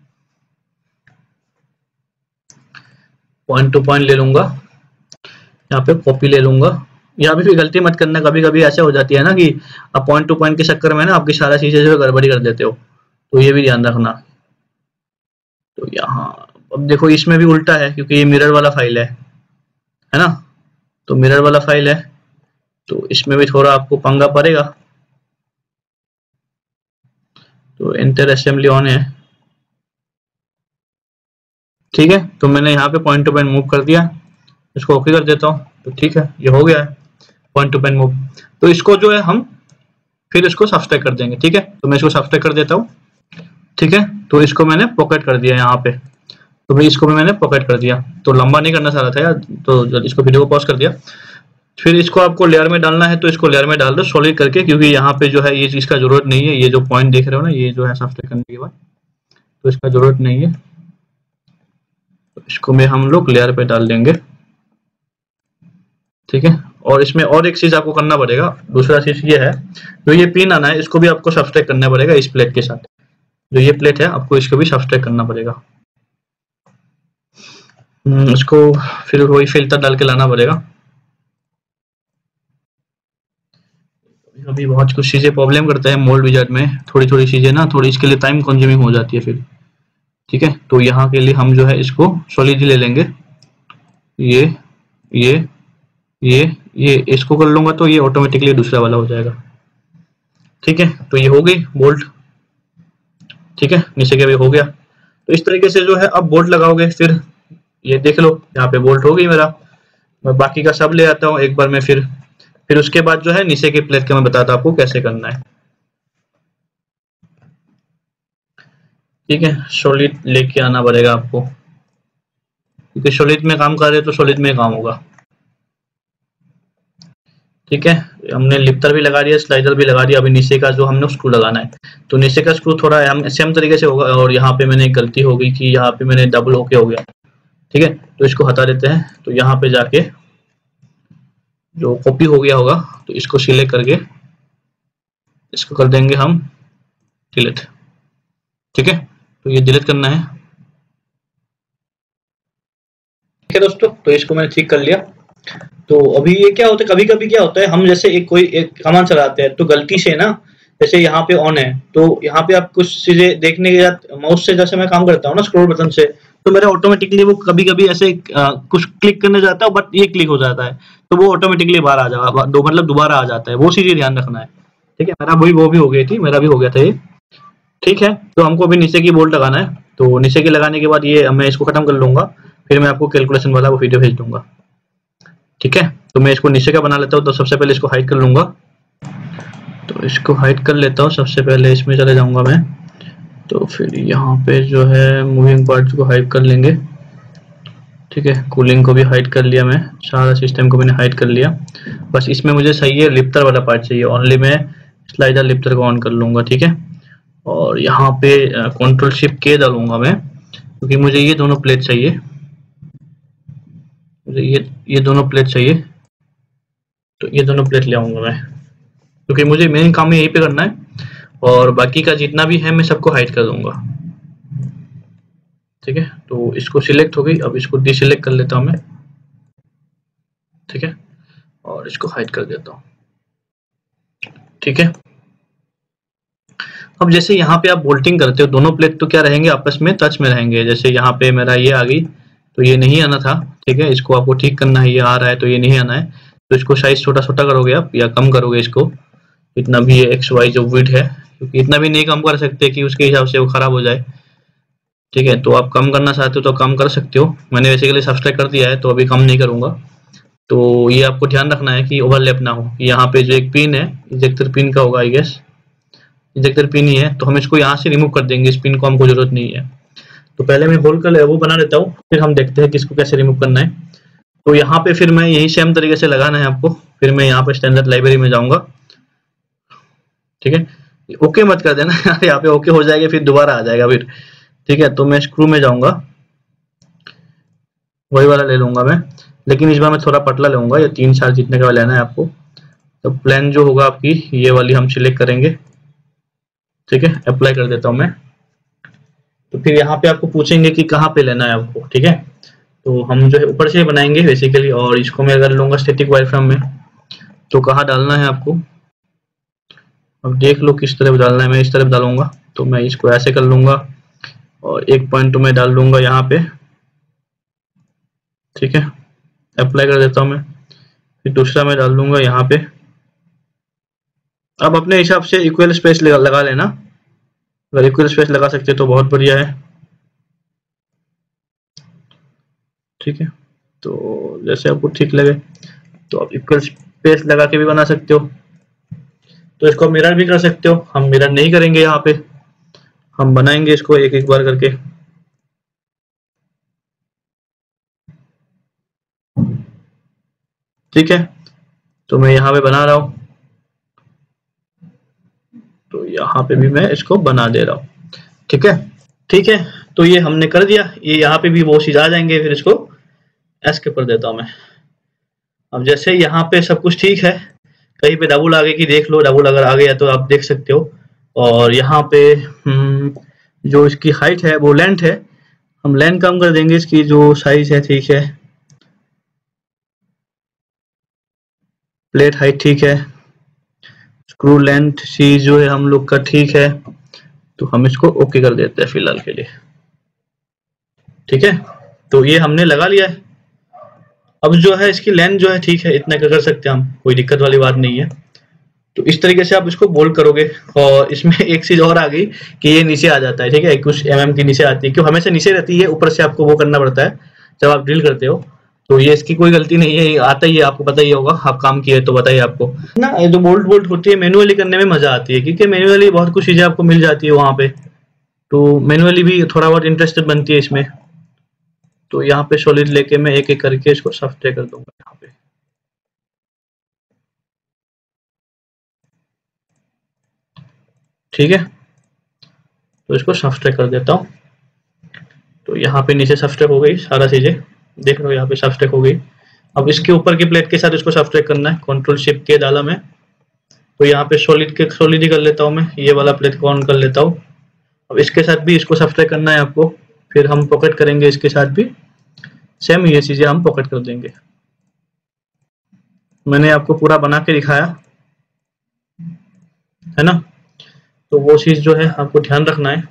पॉइंट टू पॉइंट ले लूंगा, यहाँ पे कॉपी ले लूंगा। यहाँ पे भी गलती मत करना, कभी कभी ऐसे हो जाती है ना कि आप पॉइंट टू पॉइंट के चक्कर में ना आपकी सारा चीजें जो है गड़बड़ी कर देते हो, तो ये भी ध्यान रखना। तो यहाँ अब देखो इसमें भी उल्टा है क्योंकि ये मिरर वाला फाइल है है ना, तो मिरर वाला फाइल है तो इसमें भी थोड़ा आपको पंगा पड़ेगा। तो एंटर असेंबली ऑन है, ठीक है। तो मैंने यहाँ पे पॉइंट टू पॉइंट मूव कर दिया, इसको ओके कर देता हूँ, तो ठीक है, ये हो गया है पॉइंट टू पॉइंट मूव। तो इसको जो है हम फिर इसको सब्सट्रैक्ट कर देंगे। ठीक है, तो मैं इसको सब्सट्रैक्ट कर देता हूँ। ठीक है, तो इसको मैंने पॉकेट कर दिया यहाँ पे, तो भाई इसको भी मैंने पॉकेट कर दिया। तो लंबा नहीं करना चाह रहा था यार, तो इसको वीडियो को पॉज कर दिया। फिर इसको आपको लेयर में डालना है, तो इसको लेयर में डाल दो सॉलिड करके, क्योंकि यहाँ पे जो है ये चीज का जरूरत नहीं है। ये जो पॉइंट देख रहे हो ना, ये जो है सब्सट्रैक्ट करने के बाद, तो इसका जरूरत नहीं है। तो इसको में हम लोग लेयर पे डाल देंगे। ठीक है, और इसमें और एक चीज आपको करना पड़ेगा। दूसरा चीज ये है, जो ये पिन आना है इसको भी आपको सब्सट्रैक्ट करना पड़ेगा इस प्लेट के साथ। जो ये प्लेट है आपको इसको भी सब्सट्रैक्ट करना पड़ेगा। इसको फिर वही फिल्टर डाल के लाना पड़ेगा। अभी बहुत कुछ चीजें प्रॉब्लम करता है मोल्ड विजार्ड में, थोड़ी थोड़ी चीजें ना, थोड़ी इसके लिए टाइम कंज्यूमिंग हो जाती है फिर। ठीक है, तो यहाँ के लिए हम जो है इसको सॉलिड ले लेंगे। ये ये ये ये इसको कर लूंगा तो ये ऑटोमेटिकली दूसरा वाला हो जाएगा। ठीक है, तो ये हो गई बोल्ट। ठीक है, नीचे के भी हो गया। तो इस तरीके से जो है अब बोल्ट लगाओगे, फिर ये देख लो यहाँ पे बोल्ट हो गई मेरा। मैं बाकी का सब ले आता हूँ एक बार में, फिर फिर उसके बाद जो है नीचे के प्लेट के मैं बताता हूँ आपको कैसे करना है। ठीक है, सॉलिड लेके आना पड़ेगा आपको, क्योंकि सॉलिड में काम कर रहे हो तो सॉलिड में काम होगा। ठीक है, हमने लिफ्टर भी लगा दिया, स्लाइडर भी लगा दिया। अभी नीचे का जो हमने स्क्रू लगाना है, तो नीचे का स्क्रू थोड़ा हम सेम तरीके से होगा। और यहाँ पे मैंने एक गलती हो गई कि यहाँ पे मैंने डबल ओके हो गया। ठीक है, तो इसको हटा देते हैं। तो यहाँ पे जाके जो कॉपी हो गया होगा, तो इसको सिलेक्ट करके इसको कर देंगे हम डिलीट। ठीक है, तो ये डिलीट करना है। ठीक है दोस्तों, तो इसको मैंने ठीक कर लिया। तो अभी ये क्या होता है, कभी कभी क्या होता है, हम जैसे एक कोई एक कमांड चलाते हैं तो गलती से ना, जैसे यहाँ पे ऑन है, तो यहाँ पे आप कुछ चीजें देखने के बाद माउस से जैसे मैं काम करता हूँ ना स्क्रॉल बटन से, तो मेरा ऑटोमेटिकली वो कभी कभी ऐसे आ, कुछ क्लिक करने जाता है बट ये क्लिक हो जाता है, तो वो ऑटोमेटिकली बाहर आ जाएगा, दो मतलब दोबारा आ जाता है। वो चीजें ध्यान रखना है। ठीक है, मेरा वही वो भी हो गई थी, मेरा भी हो गया था ये। ठीक है, तो हमको अभी नीचे की बोल्ट लगाना है। तो नीचे की लगाने के बाद ये मैं इसको खत्म कर लूंगा, फिर मैं आपको कैलकुलेशन वाला वो वीडियो भेज दूंगा। ठीक है, तो मैं इसको नीचे का बना लेता हूँ। तो सबसे पहले इसको हाइड कर लूंगा, तो इसको हाइड कर लेता हूँ। सबसे पहले इसमें चले जाऊंगा मैं, तो फिर यहाँ पे जो है मूविंग पार्ट को हाइड कर लेंगे। ठीक है, कूलिंग को भी हाइड कर लिया मैं, सारा सिस्टम को मैंने हाइड कर लिया। बस इसमें मुझे सही है लिफ्टर वाला पार्ट चाहिए, ओनली मैं स्लाइडर लिफ्टर को ऑन कर लूंगा। ठीक है, और यहाँ पे कंट्रोल शिफ्ट के डालूंगा मैं, क्योंकि मुझे ये दोनों प्लेट चाहिए, मुझे ये ये दोनों प्लेट चाहिए। तो ये दोनों प्लेट ले आऊंगा मैं, क्योंकि मुझे मेन काम यहीं पे करना है, और बाकी का जितना भी है मैं सबको हाइड कर दूंगा। ठीक है, तो इसको सिलेक्ट हो गई, अब इसको डिसिलेक्ट कर लेता हूं मैं। ठीक है, और इसको हाइड कर देता हूं। ठीक है, अब जैसे यहाँ पे आप बोल्टिंग करते हो, दोनों प्लेट तो क्या रहेंगे, आपस में टच में रहेंगे। जैसे यहाँ पे मेरा ये आ गई, तो ये नहीं आना था। ठीक है, इसको आपको ठीक करना है, ये आ रहा है तो ये नहीं आना है, तो इसको साइज छोटा छोटा करोगे आप या कम करोगे इसको, इतना भी ये एक्स वाई जो विड्थ है, क्योंकि इतना भी नहीं कम कर सकते कि उसके हिसाब से वो खराब हो जाए। ठीक है, तो आप कम करना चाहते हो तो कम कर सकते हो। मैंने बेसिकली सब्सट्रैक्ट कर दिया है, तो अभी कम नहीं करूंगा। तो ये आपको ध्यान रखना है कि ओवरलैप ना हो। यहाँ पे जो एक पिन है, इजेक्टर पिन का होगा आई गेस, इजेक्टर पिन ही है, तो हम इसको यहाँ से रिमूव कर देंगे। इस पिन को हमको जरूरत नहीं है। तो पहले मैं होल कर वो बना लेता हूँ, फिर हम देखते हैं कि इसको कैसे रिमूव करना है। तो यहाँ पे फिर मैं यही सेम तरीके से लगाना है आपको। फिर मैं यहाँ पे स्टैंडर्ड लाइब्रेरी में जाऊंगा। ठीक है, ओके मत कर देना यार, यहाँ पे ओके हो जाएगा फिर दोबारा आ जाएगा फिर। ठीक है, तो मैं स्क्रू में जाऊंगा, वही वाला ले लूंगा मैं, लेकिन इस बार मैं थोड़ा पतला लूंगा, ये तीन चार जितने का लेना है आपको। तो प्लान जो होगा आपकी ये वाली हम सिलेक्ट करेंगे। ठीक है, अप्लाई कर देता हूं मैं। तो फिर यहाँ पे आपको पूछेंगे कि कहाँ पे लेना है आपको। ठीक है, तो हम जो है ऊपर से बनाएंगे बेसिकली, और इसको मैं अगर लूंगा स्टैटिक वायरफ्रेम में, तो कहाँ डालना है आपको अब देख लो किस तरफ डालना है। मैं इस तरफ डालूंगा, तो मैं इसको ऐसे कर लूंगा, और एक पॉइंट तो मैं डाल लूंगा यहाँ पे। ठीक है, अप्लाई कर देता हूँ मैं, फिर दूसरा मैं डाल दूंगा यहाँ पे। अब अपने हिसाब से इक्वल स्पेस लगा लेना, अगर इक्वल स्पेस लगा सकते तो बहुत बढ़िया है। ठीक है, तो जैसे आपको ठीक लगे, तो आप इक्वल स्पेस लगा के भी बना सकते हो। तो इसको मिरर भी कर सकते हो, हम मिरर नहीं करेंगे, यहाँ पे हम बनाएंगे इसको एक एक बार करके। ठीक है, तो मैं यहाँ पे बना रहा हूँ, तो यहाँ पे भी मैं इसको बना दे रहा हूँ। ठीक है ठीक है, तो ये हमने कर दिया, ये यहाँ पे भी वो चीज आ जाएंगे, फिर इसको एस्केप कर देता हूँ मैं। अब जैसे यहाँ पे सब कुछ ठीक है, कहीं पे डबल आगे की देख लो, डबल अगर आ गया तो आप देख सकते हो। और यहाँ पे जो इसकी हाइट है वो लेंथ है, हम लेंथ कम कर देंगे, इसकी जो साइज है ठीक है, प्लेट हाइट ठीक है, स्क्रू लेंथ सी जो है हम लोग का ठीक है, तो हम इसको ओके कर देते हैं फिलहाल के लिए। ठीक है, तो ये हमने लगा लिया है। अब जो है इसकी लेंथ जो है ठीक है, इतना कर सकते हैं हम, कोई दिक्कत वाली बात नहीं है। तो इस तरीके से आप इसको बोल्ड करोगे। और इसमें एक चीज और आ गई कि ये नीचे आ जाता है, ठीक है, कुछ एम एम की नीचे आती है, क्यों हमेशा नीचे रहती है, ऊपर से आपको वो करना पड़ता है जब आप ड्रिल करते हो। तो ये इसकी कोई गलती नहीं है, आता ही है, आपको पता ही होगा, आप काम किए तो बताइए आपको ना। जो बोल्ट बोल्ट होती है मैनुअली करने में मजा आती है, क्योंकि मैनुअली बहुत कुछ चीजें आपको मिल जाती है वहां पे, तो मैनुअली भी थोड़ा बहुत इंटरेस्टेड बनती है इसमें। तो यहाँ पे सॉलिड लेके मैं एक एक करके इसको सॉफ्टवेयर कर दूंगा यहाँ पे। ठीक है, तो इसको सब्सट्रैक्ट कर देता हूँ। तो यहाँ पे नीचे सब्सट्रैक्ट हो गई सारा चीजें, देख रहे हो यहाँ पे सब्सट्रैक्ट हो गई। अब इसके ऊपर की प्लेट के साथ इसको सब्सट्रैक्ट करना है, कंट्रोल शिफ्ट के डाला मैं, तो यहाँ पे सॉलिड के सॉलिड ही कर लेता हूँ मैं, ये वाला प्लेट को ऑन कर लेता हूँ। अब इसके साथ भी इसको सब्सट्रैक्ट करना है आपको, फिर हम पॉकेट करेंगे इसके साथ भी, सेम ये चीजें हम पॉकेट कर देंगे। मैंने आपको पूरा बना के दिखाया है ना, तो वो चीज जो है आपको ध्यान रखना है,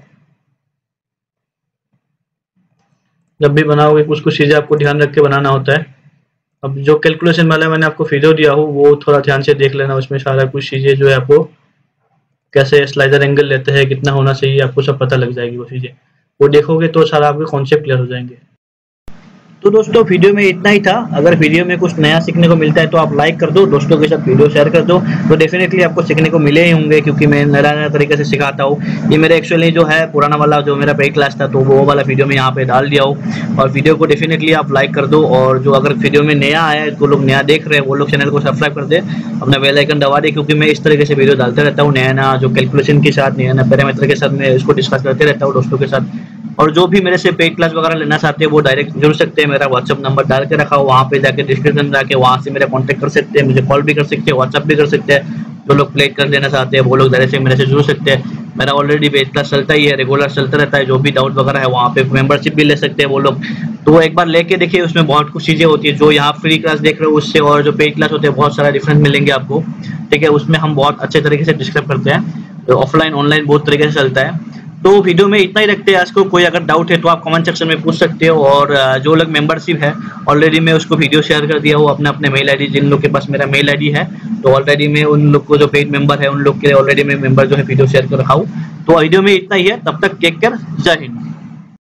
जब भी बनाओगे कुछ कुछ चीजें आपको ध्यान रख के बनाना होता है। अब जो कैलकुलेशन वाला मैंने आपको वीडियो दिया हो वो थोड़ा ध्यान से देख लेना, उसमें सारा कुछ चीजें जो है आपको कैसे स्लाइडर एंगल लेते हैं, कितना होना चाहिए, आपको सब पता लग जाएगी वो चीजें, वो देखोगे तो सारा आपके कॉन्सेप्ट क्लियर हो जाएंगे। तो दोस्तों वीडियो में इतना ही था। अगर वीडियो में कुछ नया सीखने को मिलता है तो आप लाइक कर दो, दोस्तों के साथ वीडियो शेयर कर दो, तो डेफिनेटली आपको सीखने को मिले ही होंगे, क्योंकि मैं नया नया तरीके से सिखाता हूँ। ये मेरा एक्चुअली जो है पुराना वाला जो मेरा पेड क्लास था, तो वो वाला वीडियो में यहाँ पे डाल दिया हूँ। और वीडियो को डेफिनेटली आप लाइक कर दो, और जो अगर वीडियो में नया आया है, जो लोग नया देख रहे हैं वो लोग चैनल को सब्सक्राइब कर दे, अपना बेल आइकन दबा दे, क्योंकि मैं इस तरीके से वीडियो डालते रहता हूँ, नया नया जो कैलकुलेशन के साथ, नया नया पैरामीटर के साथ मैं इसको डिस्कस करते रहता हूँ दोस्तों के साथ। और जो भी मेरे से पेड क्लास वगैरह लेना चाहते हैं वो डायरेक्ट जुड़ सकते हैं, मेरा व्हाट्सअप नंबर डाल के रखा हो, वहाँ पे जाके डिस्क्रिप्शन जाके वहाँ से मेरा कांटेक्ट कर सकते हैं, मुझे कॉल भी कर सकते हैं, व्हाट्सअप भी कर सकते हैं। जो लोग पेड क्लास लेना चाहते हैं वो लोग डायरेक्ट से मेरे से जुड़ सकते हैं। मेरा ऑलरेडी पेड क्लास चलता ही है, रेगुलर चलता रहता है, जो भी डाउट वगैरह है वहाँ पे मेंबरशिप भी ले सकते हैं वो लोग। तो एक बार लेके देखिए, उसमें बहुत कुछ चीज़ें होती है, जो यहाँ फ्री क्लास देख रहे हो उससे और जो पेड क्लास होते हैं बहुत सारा डिफरेंस मिलेंगे आपको। ठीक है, उसमें हम बहुत अच्छे तरीके से डिस्क्राइब करते हैं, तो ऑफलाइन ऑनलाइन बहुत तरीके से चलता है। तो वीडियो में इतना ही रखते हैं आज को। कोई अगर डाउट है तो आप कमेंट सेक्शन में पूछ सकते हो, और जो लोग मेंबरशिप है ऑलरेडी मैं उसको वीडियो शेयर कर दिया हूँ अपने अपने मेल आईडी, जिन लोग के पास मेरा मेल आईडी है, तो ऑलरेडी मैं उन लोग को जो पेड मेंबर है उन लोग के लिए ऑलरेडी मैं मेंबर जो है वीडियो शेयर कर रखा हूँ। तो वीडियो में इतना ही है, तब तक टेक केयर, जय हिंद।